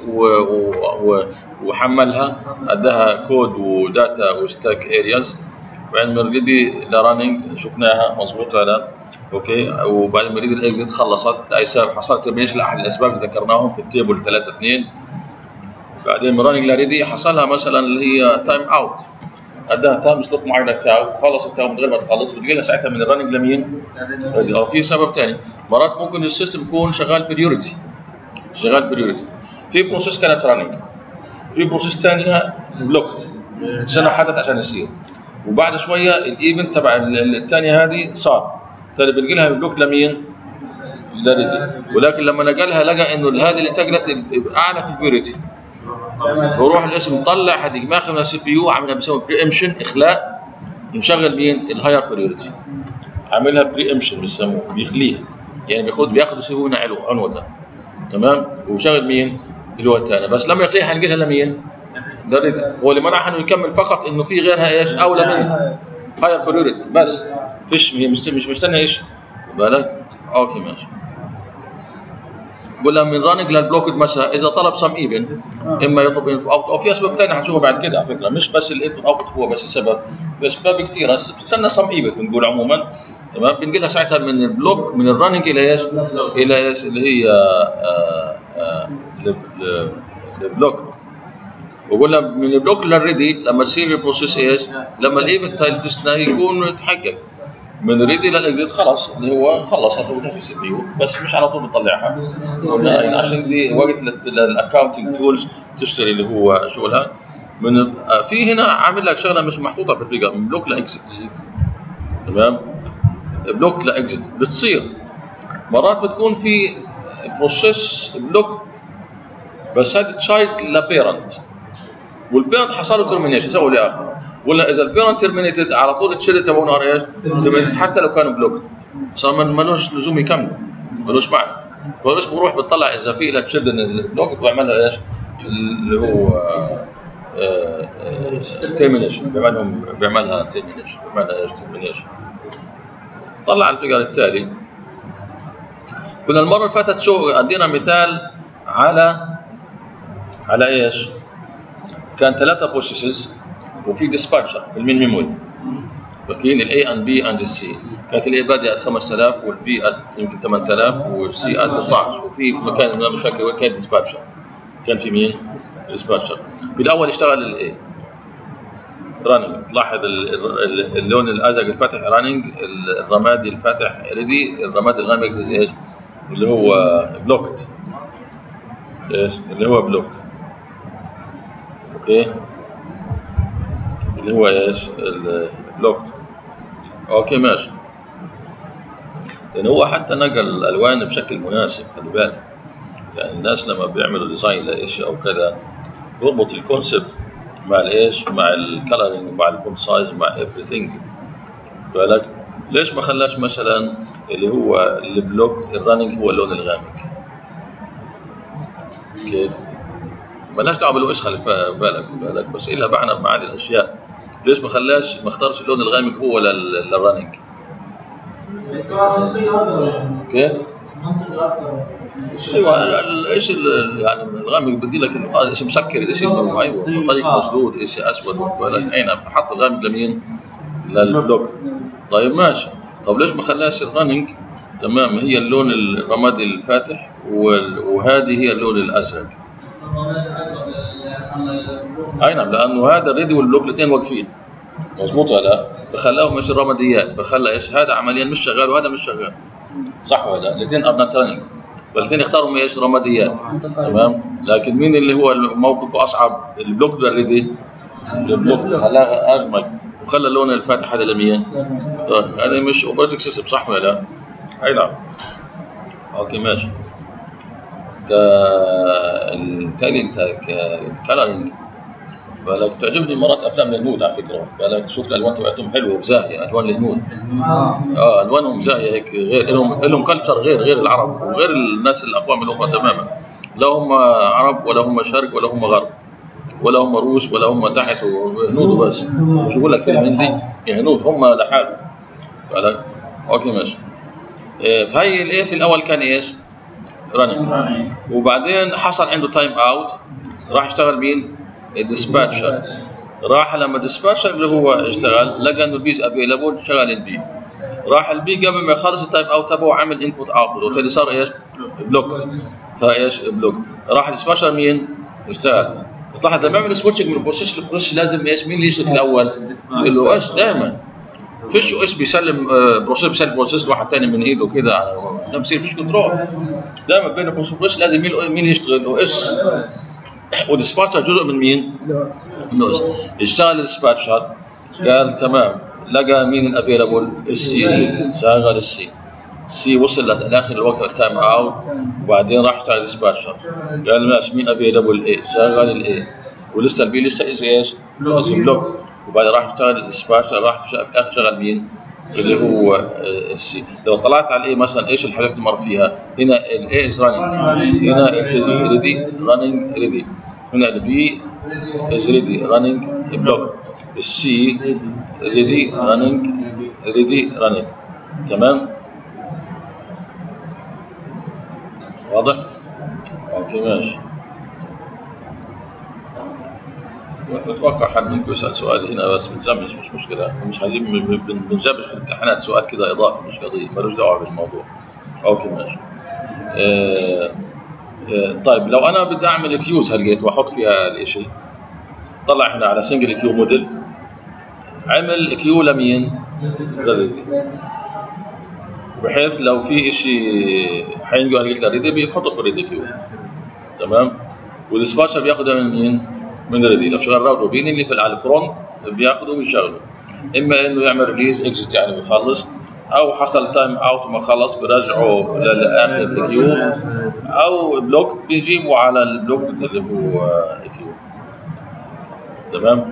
وحملها اداها كود وداتا وستاك ارياز. بعد ما ريدي لرننج شفناها مضبوطه لا اوكي. وبعد ما ريدي الاكزيت خلصت لاي سبب حصلت ترمينيشن لاحد الاسباب اللي ذكرناهم في التيبل ثلاثة اثنين. بعدين رننج لريدي حصلها مثلا اللي هي تايم اوت اداها تايم سلوت معينه تاو خلص التاو من غير ما تخلص بتجي لها ساعتها من الرننج لمين؟ او في سبب ثاني مرات ممكن السيستم يكون شغال بريورتي شغال بريورتي. في بروسيس كانت رننج في بروسيس ثانيه بلوكت سنه حدث عشان يصير وبعد شويه الايفنت تبع الثانيه هذه صار ثاني بنقي لها بلوك لمين؟ لريدي. ولكن لما نقلها لقى انه هذه اللي انتقلت اعلى في البريورتي بروح الاسم طلع هذيك ماخذ من السي بي يو عاملها بيسموه بري امشن اخلاء مشغل مين؟ الهاير بريورتي عاملها بري امشن بيسموه بيخليها يعني بياخذ بياخذ يسوونها علو عنوتها تمام وشغل مين؟ اللي هو الثاني بس لما يخليها هنقلها لمين؟ للريدي. هو اللي منعها انه يكمل فقط انه في غيرها ايش؟ اولى منها هاير بريورتي بس فيش هي مش مستنيه ايش؟ بالك؟ اوكي ماشي. ولا من رانج للبلوكد مثلا اذا طلب سم ايفنت اما يطلب انفو اوت او في اسباب ثانيه حنشوفها بعد كده على فكره مش بس الانفو اوت هو بس السبب اسباب كثيره بتستنى سم ايفنت بنقول عموما تمام. بنقلها ساعتها من البلوك من الرننج الى ايش؟ الى ايش اللي هي البلوك. وقلنا من البلوك للريدي لما تصير البروسيس ايش؟ لما الايفنت الاستثنائي يكون متحقق. من الريدي للاكزيت خلاص اللي هو خلصت وجودها في السي بي يو بس مش على طول بتطلعها عشان دي وقت للاكونتنج تولز تشتري اللي هو شغلها. من في هنا عامل لك شغله مش محطوطه في الفيجر من بلوك لاكزيت تمام. بلوك لاكزيت بتصير مرات بتكون في بروسيس بلوك بس هذه تشايلد لبيرنت والبيرنت حصل له ترمينيشن سووا لي اخر ولا اذا البيرنت ترمينيتد على طول التشيلد تبعونه ايش؟ ترمينيتد حتى لو كانوا بلوك صار مالوش لزوم يكملوا ملوش معنى. فايش بروح بتطلع اذا في لك شد البلوك ويعملها ايش؟ اللي هو تيرمينيشن، بيعملهم بيعملها تيرمينيشن بيعملها ايش؟ تيرمينيشن. طلع الفيجر التالي. كنا المره اللي فاتت شو ادينا مثال على على ايش؟ كان ثلاثه بروسيسز وفي ديسباتشر في المين ميموري. فاكرين الاي اند بي اند السي. كانت الاي بادئه خمسة آلاف والبي يمكن ثمانية آلاف والسي اثني عشر، وفي مكان ما مش فاكر كان ديسباتشر. كان في مين؟ ديسباتشر. في الاول اشتغل الاي راننج. تلاحظ اللون الازرق الفاتح راننج، الرمادي الفاتح ريدي، الرمادي الغامق ايش؟ اللي هو بلوكت. ايش؟ اللي هو بلوكت. اوكي؟ اللي هو ايش؟ البلوكت. اوكي ماشي. لان هو حتى نقل الالوان بشكل مناسب، خلي بالك. يعني الناس لما بيعملوا ديزاين لايش او كذا يربط الكونسبت مع الايش؟ مع الكلرنج ومع الفونت سايز مع everything. بالك؟ ليش ما خلاش مثلا اللي هو البلوك الرننج هو اللون الغامق؟ اوكي؟ مالهاش دعوه بالايش، خلي بالك بالك بس إلها معنى بمعاني الاشياء. ليش ما خلاش ما اختارش اللون الغامق هو للرننج؟ اوكي؟
منطقي اكثر.
ايوه ايش يعني الغامق بدي لك انه شيء مسكر، شيء ايوه طريق مسدود، شيء اسود بالك اين فحط الغامق لمين؟ للبلوك. طيب ماشي. طب ليش ما خلاش الرننج تمام هي اللون الرمادي الفاتح وهذه هي اللون الازرق؟ اي نعم، لانه هذا الريدي والبلوك الاثنين واقفين مضبوط ولا؟ فخلاهم مش الرماديات، فخلى ايش؟ هذا عمليا مش شغال وهذا مش شغال، صح ولا؟ الاثنين ار نوت رانينج، فالاثنين اختاروا ايش؟ رماديات. تمام. لكن مين اللي هو موقفه اصعب؟ البلوك ولا الريدي؟ البلوك خلاها اغمق وخلى اللون الفاتح هذا لمين؟ هذا مش اوبريتنج سيستم، صح ولا لا؟ اي نعم. اوكي ماشي. التالي الكلرنج بالك تعجبني مرات افلام الهنود على فكره، بالك شوف الالوان تبعتهم حلوه وزاهيه، الوان الهنود اه الوانهم زاهيه هيك، غير لهم لهم كلتشر غير غير العرب وغير الناس الاقوام الاخرى تماما. لا هم عرب ولا هم شرق ولا هم غرب ولا هم روس ولا هم تحت، هنود بس. مش بقول لك فيلم هندي يعني هنود هم لحالهم بالك. اوكي ماشي. إيه فهي الايه في الاول كان ايش؟ رننج. وبعدين حصل عنده تايم اوت، راح يشتغل مين؟ الديسباتشر. راح لما الديسباتشر اللي هو اشتغل لقى انه البيز افيلابل، شغل البي. راح البي قبل ما يخلص التايم اوت تبعه عمل انبوت اوتبوت، وبالتالي صار ايش؟ بلوكت. فايش؟ بلوكت. راح الديسباتشر مين؟ اشتغل. لاحظ لما يعمل سويتشنج من البروسيس للبروسيس لازم ايش؟ مين اللي يشتغل في الاول؟ اللي هو ايش؟ دائما فيش ايش بيسلم بروسيس بيسلم بروسيس واحد ثاني من ايده كده، ما بصير فيش كنترول. دائما بين البروسيس لازم مين مين يشتغل؟ او اس. وديسباتشر جزء من مين؟ من اس. اشتغل الديسباتشر قال تمام، لقى مين الافيلابل؟ السي. شغل السي. سي وصل لاخر الوقت التايم اوت، وبعدين راح اشتغل الديسباتشر قال ماشي مين افيلابل؟ الاي. شغل الاي ولسه البي لسه از ايش؟ از بلوك. وبعدين راح يشتغل الديسباتشر، راح في الاخر شغل مين؟ اللي هو السي. لو طلعت على الاي مثلا ايش الحاجات اللي مر فيها؟ هنا الاي از رانينج، هنا ات از ريدي رانينج ريدي، هنا البي از ريدي رانينج بلوك، السي ريدي رانينج ريدي رانينج. تمام؟ واضح؟ اوكي ماشي. بتوقع حد منكم يسأل سؤال هنا بس بنزمج، مش مشكلة، مش عايزين بنجابش في الامتحانات سؤال كده إضافي مش قضية، ملوش دعوة بالموضوع. أوكي ماشي. آه آه طيب لو أنا بدي أعمل كيوز هلقيت وأحط فيها الإشي، طلع هنا على سنجل كيو موديل، عمل كيو لمين؟ للريدي، بحيث لو في إشي حينقل هلقيت للريدي بيحطه في الريدي كيو. تمام؟ والديسباتشر بياخدها من مين؟ من الريدي. لو شغال راوت وبين اللي في على الفرونت بياخذوا ويشغلوا، اما انه يعمل ريليز اكزيت يعني بيخلص، او حصل تايم اوت وما خلص بيرجعوا للاخر الكيو، او بلوك بيجيبوا على البلوك اللي هو كيو. تمام؟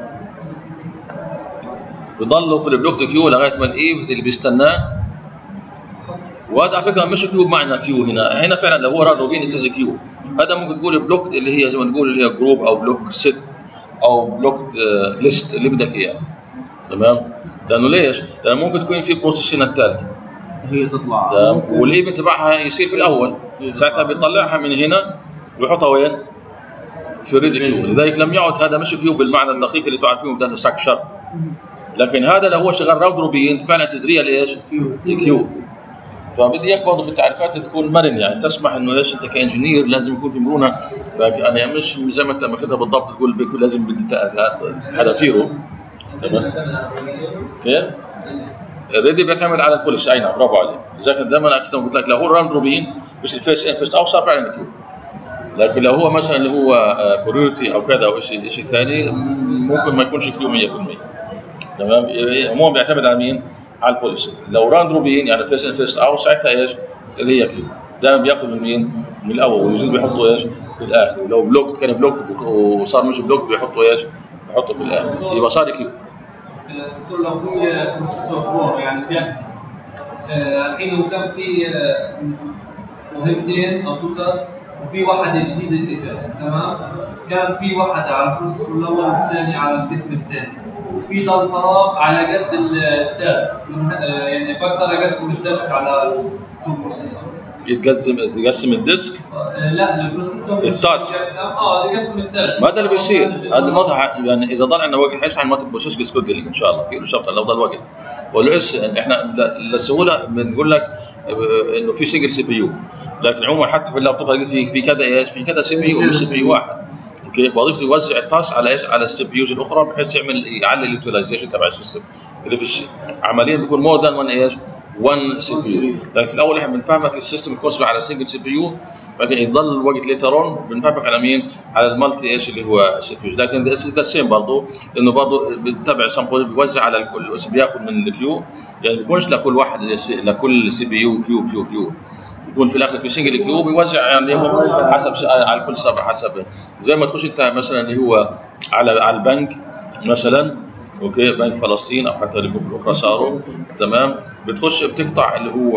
بيضلوا في البلوك كيو لغايه ما الاي اللي بيستناه وهذا على فكره مش كيو بمعنى كيو هنا، هنا فعلا لو هو راند روبين انتز كيو، هذا ممكن تقول بلوك اللي هي زي ما نقول اللي هي جروب او بلوك ست او بلوك ليست اللي بدك اياه. تمام؟ لانه ليش؟ لانه ممكن تكون في بروسيس هنا الثالثه
هي تطلع
تمام، والايفنت تبعها يصير في الاول، ساعتها بيطلعها من هنا ويحطها وين؟ في ريد كيو، لذلك لم يعد هذا مش كيو بالمعنى الدقيق اللي تعرفونه بداتا ستراكشر، لكن هذا لو هو شغال راوند روبين فعلا تزريها لايش؟ كيو. فبدي اياك برضه في التعريفات تكون مرن، يعني تسمح انه ايش انت كانجينير لازم يكون في مرونه، انا مش زي ما انت ماخذها بالضبط تقول بيكون لازم بدي حذافيره. تمام؟ كيف؟ الريدي بيعتمد على البوليس، اي نعم برافو عليك، لذلك دائما اكيد قلت لك لو هو راوند روبين مش الفيرست ان فيرست اوت صار فعلا كيو، لكن لو هو مثلا اللي هو بريورتي او كذا او شيء شيء ثاني ممكن ما يكونش كيو مية بالمية. تمام؟ عموما بيعتمد على مين؟ على البوليسي. لو راوند روبين يعني فيرست ان فيرست اوت ساعتها ايش؟ اللي هي كيو، دائما بياخذ من مين؟ من الاول ويجوز بيحطوا ايش؟ في الاخر، ولو بلوك كان بلوك وصار مش بلوك بيحطوا ايش؟ بيحطوا في الاخر، يبقى صار كيو.
دكتور لو في بروسيسور كور يعني بيس الحين لو كان في مهمتين او تو تاسك وفي واحد جديد اجى، تمام؟ كان في واحد على البروسيسور الاول والثاني على القسم الثاني، وفي ضل فراغ على قد التاسك، يعني بقدر اقسم التاسك على التو بروسيسور.
يتقسم يتقسم الديسك؟
لا البروسيسور
التاسك
اه يقسم التاسك.
ما هذا اللي بيصير، هذا النقطة يعني إذا ضل عندنا وقت حيش عن مالتي بروسيس سكودلينج إن شاء الله في له شرط لو ضل وقت. والإس إحنا للسهولة بنقول لك إنه في سنجل سي بي يو، لكن عموما حتى في اللابتوب في في كذا إيش؟ في كذا سي بي يو مش سي بي يو واحد. اوكي وظيفته يوزع التاسك على ايش؟ على السي بي يوز الاخرى بحيث يعمل يعلي اليوتيلايزيشن تبع السيستم اللي في الشيء. عمليا بيكون مور ذان وان ايش؟ واحد سي بي يو، لكن في الاول احنا بنفهمك السيستم الكونسبت على سنجل سي بي يو، بعدين يضل الوقت ليترون بنفهمك على مين؟ على المالتي ايش اللي هو سي بي يو، لكن ذا سيم برضه انه برضه بتتبع سامبل بيوزع على الكل، بياخذ من الكيو، يعني بيكونش لكل واحد لكل سي بي يو كيو كيو كيو، يكون في الاخر في سنجل كيو بيوزع يعني حسب على كل سبع حسب زي ما تخش انت مثلا اللي هو على على البنك مثلا، اوكي بنك فلسطين او حتى البنوك الاخرى صاروا تمام، بتخش بتقطع اللي هو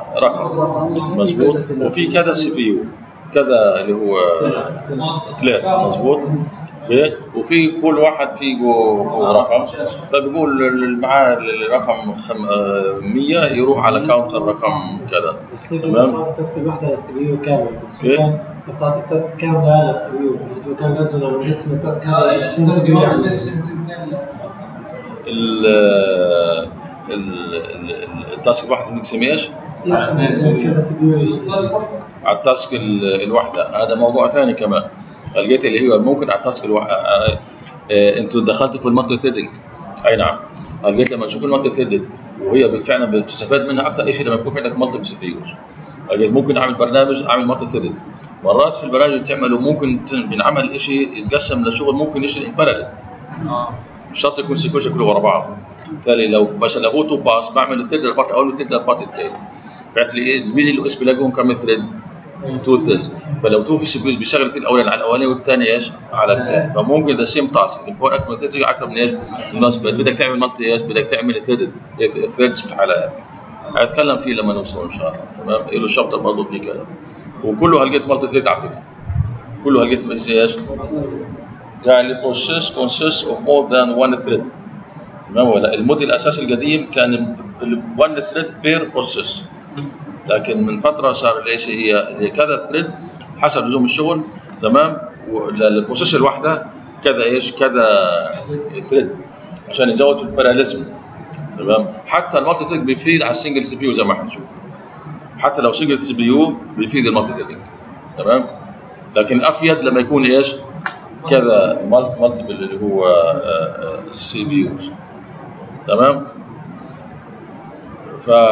رقم مظبوط وفي كذا سي بي يو كذا اللي هو كلير مظبوط، اوكي وفي كل واحد فيه رقم، فبيقول اللي معاه الرقم مية يروح على كاونتر رقم كذا تمام.
التاسك الواحده للسي بي يو كامل، بس كان بتعطي التاسك كامله للسي بي يو، هو كان قصده لو قسم التاسك هذا
التاسك الواحد
التاسك الواحد نقسم ايش؟
كذا سي بي يو
على التاسك الواحده، هذا موضوع ثاني كمان. لقيت اللي هو ممكن على التاسك الواحد انتوا دخلتوا في المالتي ثريدنج، اي نعم لقيت لما تشوف المالتي ثريدنج وهي فعلا بتستفاد منها اكثر شيء لما يكون في عندك مالتي سي بي يوز. لقيت ممكن اعمل برنامج اعمل مالتي ثريدنج، مرات في البرامج اللي تعمله ممكن بينعمل شيء يتقسم لشغل ممكن يشتغل ان باراليل، مش شرط يكون سيكونس كله ورا بعض. بالتالي لو مثلا لو هو تو باس بعمل الثريد للبارت الاول والثريد للبارت الثاني، بحيث بيجي له اسم بلاقيهم كم ثريد؟ تو ثريدز، فلو تو في سيكونس بيشتغل الثريد الاولاني على الاولاني والثاني ايش؟ على الثاني، فممكن ذا سيم تاسك يكون اكثر من ثريد اكثر من ايش؟ بالنسبه بدك تعمل مالتي ايش؟ بدك تعمل ثريد ثريدز في الحالات هتكلم فيه لما نوصل ان شاء الله تمام. له شابتر برضه فيه كلام وكله هلقيت مالتي ثريد على فكره، كله هلقيت ايش؟ يعني process consists of more than one thread. تمام ولا؟ الموديل الاساسي القديم كان one thread per process، لكن من فتره صار ليش هي كذا ثريد حسب لزوم الشغل تمام، للبروسيس الواحده كذا ايش؟ كذا ثريد عشان يزود في الباراليزم تمام. حتى المالتي ثريد بيفيد على السنجل سي بي يو زي ما حنشوف، حتى لو سنجل سي بي يو بيفيد المالتي ثريدنج تمام، لكن الافيد لما يكون ايش؟ كذا مالتي مالتيبل اللي هو السي بي يوز تمام. ف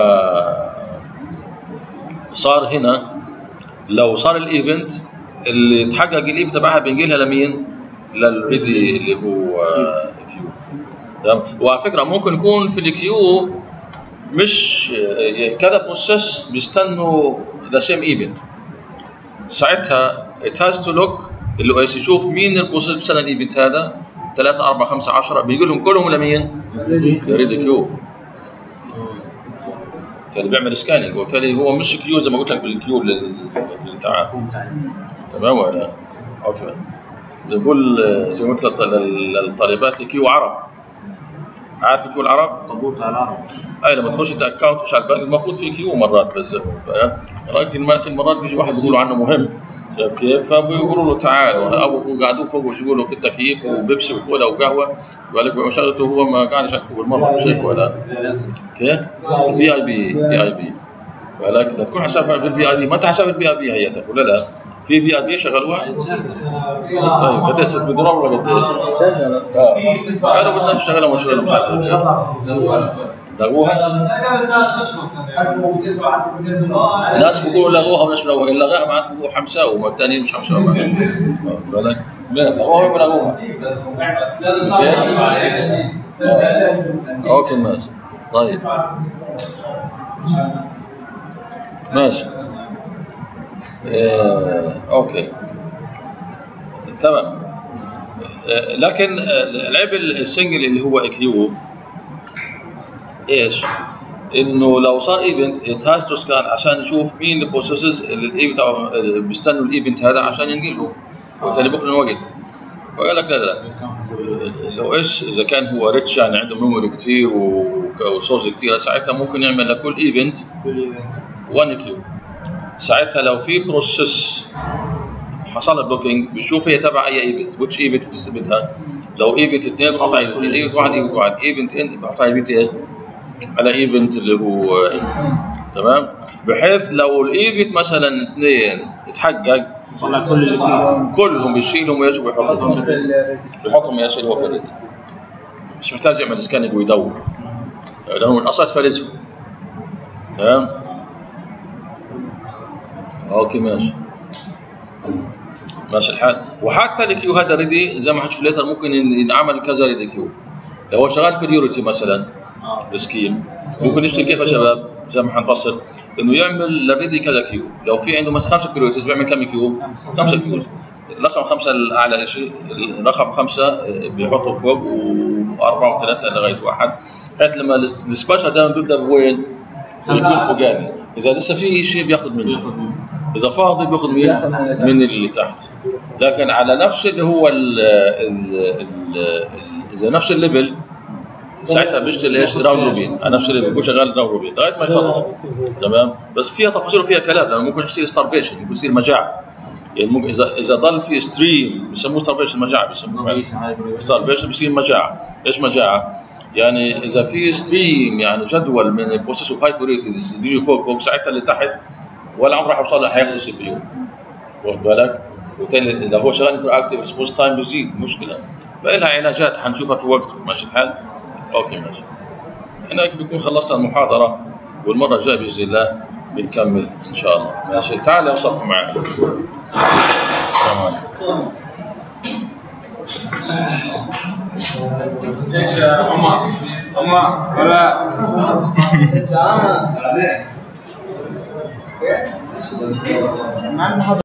صار هنا لو صار الايفنت اللي تحقق الايفنت تبعها بنجي لها لمين؟ للريدي اللي هو كيو تمام. وعلى فكره ممكن يكون في الكيو مش كذا بروسيس بيستنوا ذا سيم ايفنت، ساعتها it has to look اللي هو يشوف مين البروسيس بسنة الايفنت هذا ثلاثة أربعة خمسة عشرة بيقول لهم كلهم لمين؟ لريد كيو وبالتالي بيعمل سكاننج، وبالتالي هو مش كيو زي ما قلت لك بالكيو للتعامل. تمام ولا؟ اوكي. بيقول زي ما قلت للطالبات كيو عرب. عارف كيو العرب؟
طبوط على العرب.
اي لما تخش انت اكونت مش على البنك المفروض في كيو مرات بس، لكن مرات بيجي واحد بيقول عنه مهم كيف، فبيقولوا له تعال، او قاعدين فوق ويقولوا في التكييف وبيبسي وكولا وقهوه، يقول لك شغلته هو ما قاعد يشكوا بالمره شيء ولا كيف؟ في اي بي في اي بي ولكن تكون حسابها بالفي اي بي، ما انت حساب الفي اي بي هي ولا لا؟ في في اي بي شغلوها؟ ايوه قديش بدرهم ولا قديش؟ قالوا بدنا نشتغلها مش لغوها. الناس بيقولوا لغوها مش لغوها، اللي لغاها معناته بيقولوا حمساوي والثانيين مش حمساوي. بالك؟ لا لغوها ولا لغوها؟ اوكي ماشي. طيب ماشي. آه، اوكي تمام. آه، لكن العيب السنجل اللي هو كيو ايش؟ انه لو صار ايفنت ات هاز تو سكان عشان يشوف مين البروسيسز اللي الايفنت بيستنوا الايفنت هذا عشان ينقلهم، وبالتالي بياخذ وقت. وقال لك لا لا لو ايش اذا كان هو ريتش يعني عنده ميموري كثير وسورس كثيره، ساعتها ممكن يعمل لكل ايفنت واحد كيو. ساعتها لو في بروسيس حصل له بلوكينج بيشوف هي تبع اي ايفنت، ويتش ايفنت بتثبتها. لو ايفنت اثنين بحط على ايفنت، ايفنت واحد ايفنت واحد، ايفنت ان بحط على ايفنت ايش؟ على ايفنت اللي هو إيه. تمام؟ بحيث لو الايفنت مثلا اثنين اتحقق
طلع كل اللي فيه
كلهم بيشيلهم ويش ويحطهم بيحطهم ايش اللي هو في الريد، مش محتاج يعمل سكاننج ويدور لانه من الاساس فارزهم. تمام؟ اوكي ماشي ماشي الحال. وحتى الكيو هذا ريدي زي ما حنشوف ليتر ممكن ينعمل كذا ريدي كيو. لو هو شغال بريورتي مثلا سكيم ممكن يشتغل كيف يا شباب زي ما حنفصل انه يعمل للريدي كذا كيو. لو في عنده مثلا خمسه بريورتيز بيعمل كم كيو؟ خمسه كيو. الرقم خمسه الاعلى شيء، الرقم خمسه بيحطه فوق واربعه وثلاثه لغايه واحد، بحيث لما السباشر دائما بيبدا بوين؟ الكيو الفوقاني. اذا لسه في شيء بياخذ منه، اذا فاضي بياخذ من من اللي تحت. لكن على نفس اللي هو ال ال ال اذا نفس الليفل ساعتها بيشتغل ايش؟ راوند روبين على نفس الليفل، بيكون شغال راوند روبين لغايه ما يخلص. تمام؟ بس فيها تفاصيل وفيها كلام، لانه ممكن يصير ستارفيشن، ممكن يصير مجاعه. يعني ممكن اذا اذا ضل في ستريم بيسموه ستارفيشن، مجاعه بيسموه ستارفيشن. بيصير مجاعه. ايش مجاعه؟ يعني اذا في ستريم يعني جدول من البروسيسور هاي بريورتي بيجي فوق فوق، ساعتها اللي تحت ولا عمره حيوصل له حياخذ السي بي يو. واخد بالك؟ وبالتالي اذا هو شغال انتراكتيف ريسبونس تايم بيزيد مشكله. فإلها علاجات حنشوفها في وقته. ماشي الحال؟ اوكي ماشي. هناك بيكون خلصنا المحاضره، والمره الجايه باذن الله بنكمل ان شاء الله. ماشي. تعال اوصلكم معنا. السلام عليكم.
ايش يا عمر؟ عمر ولا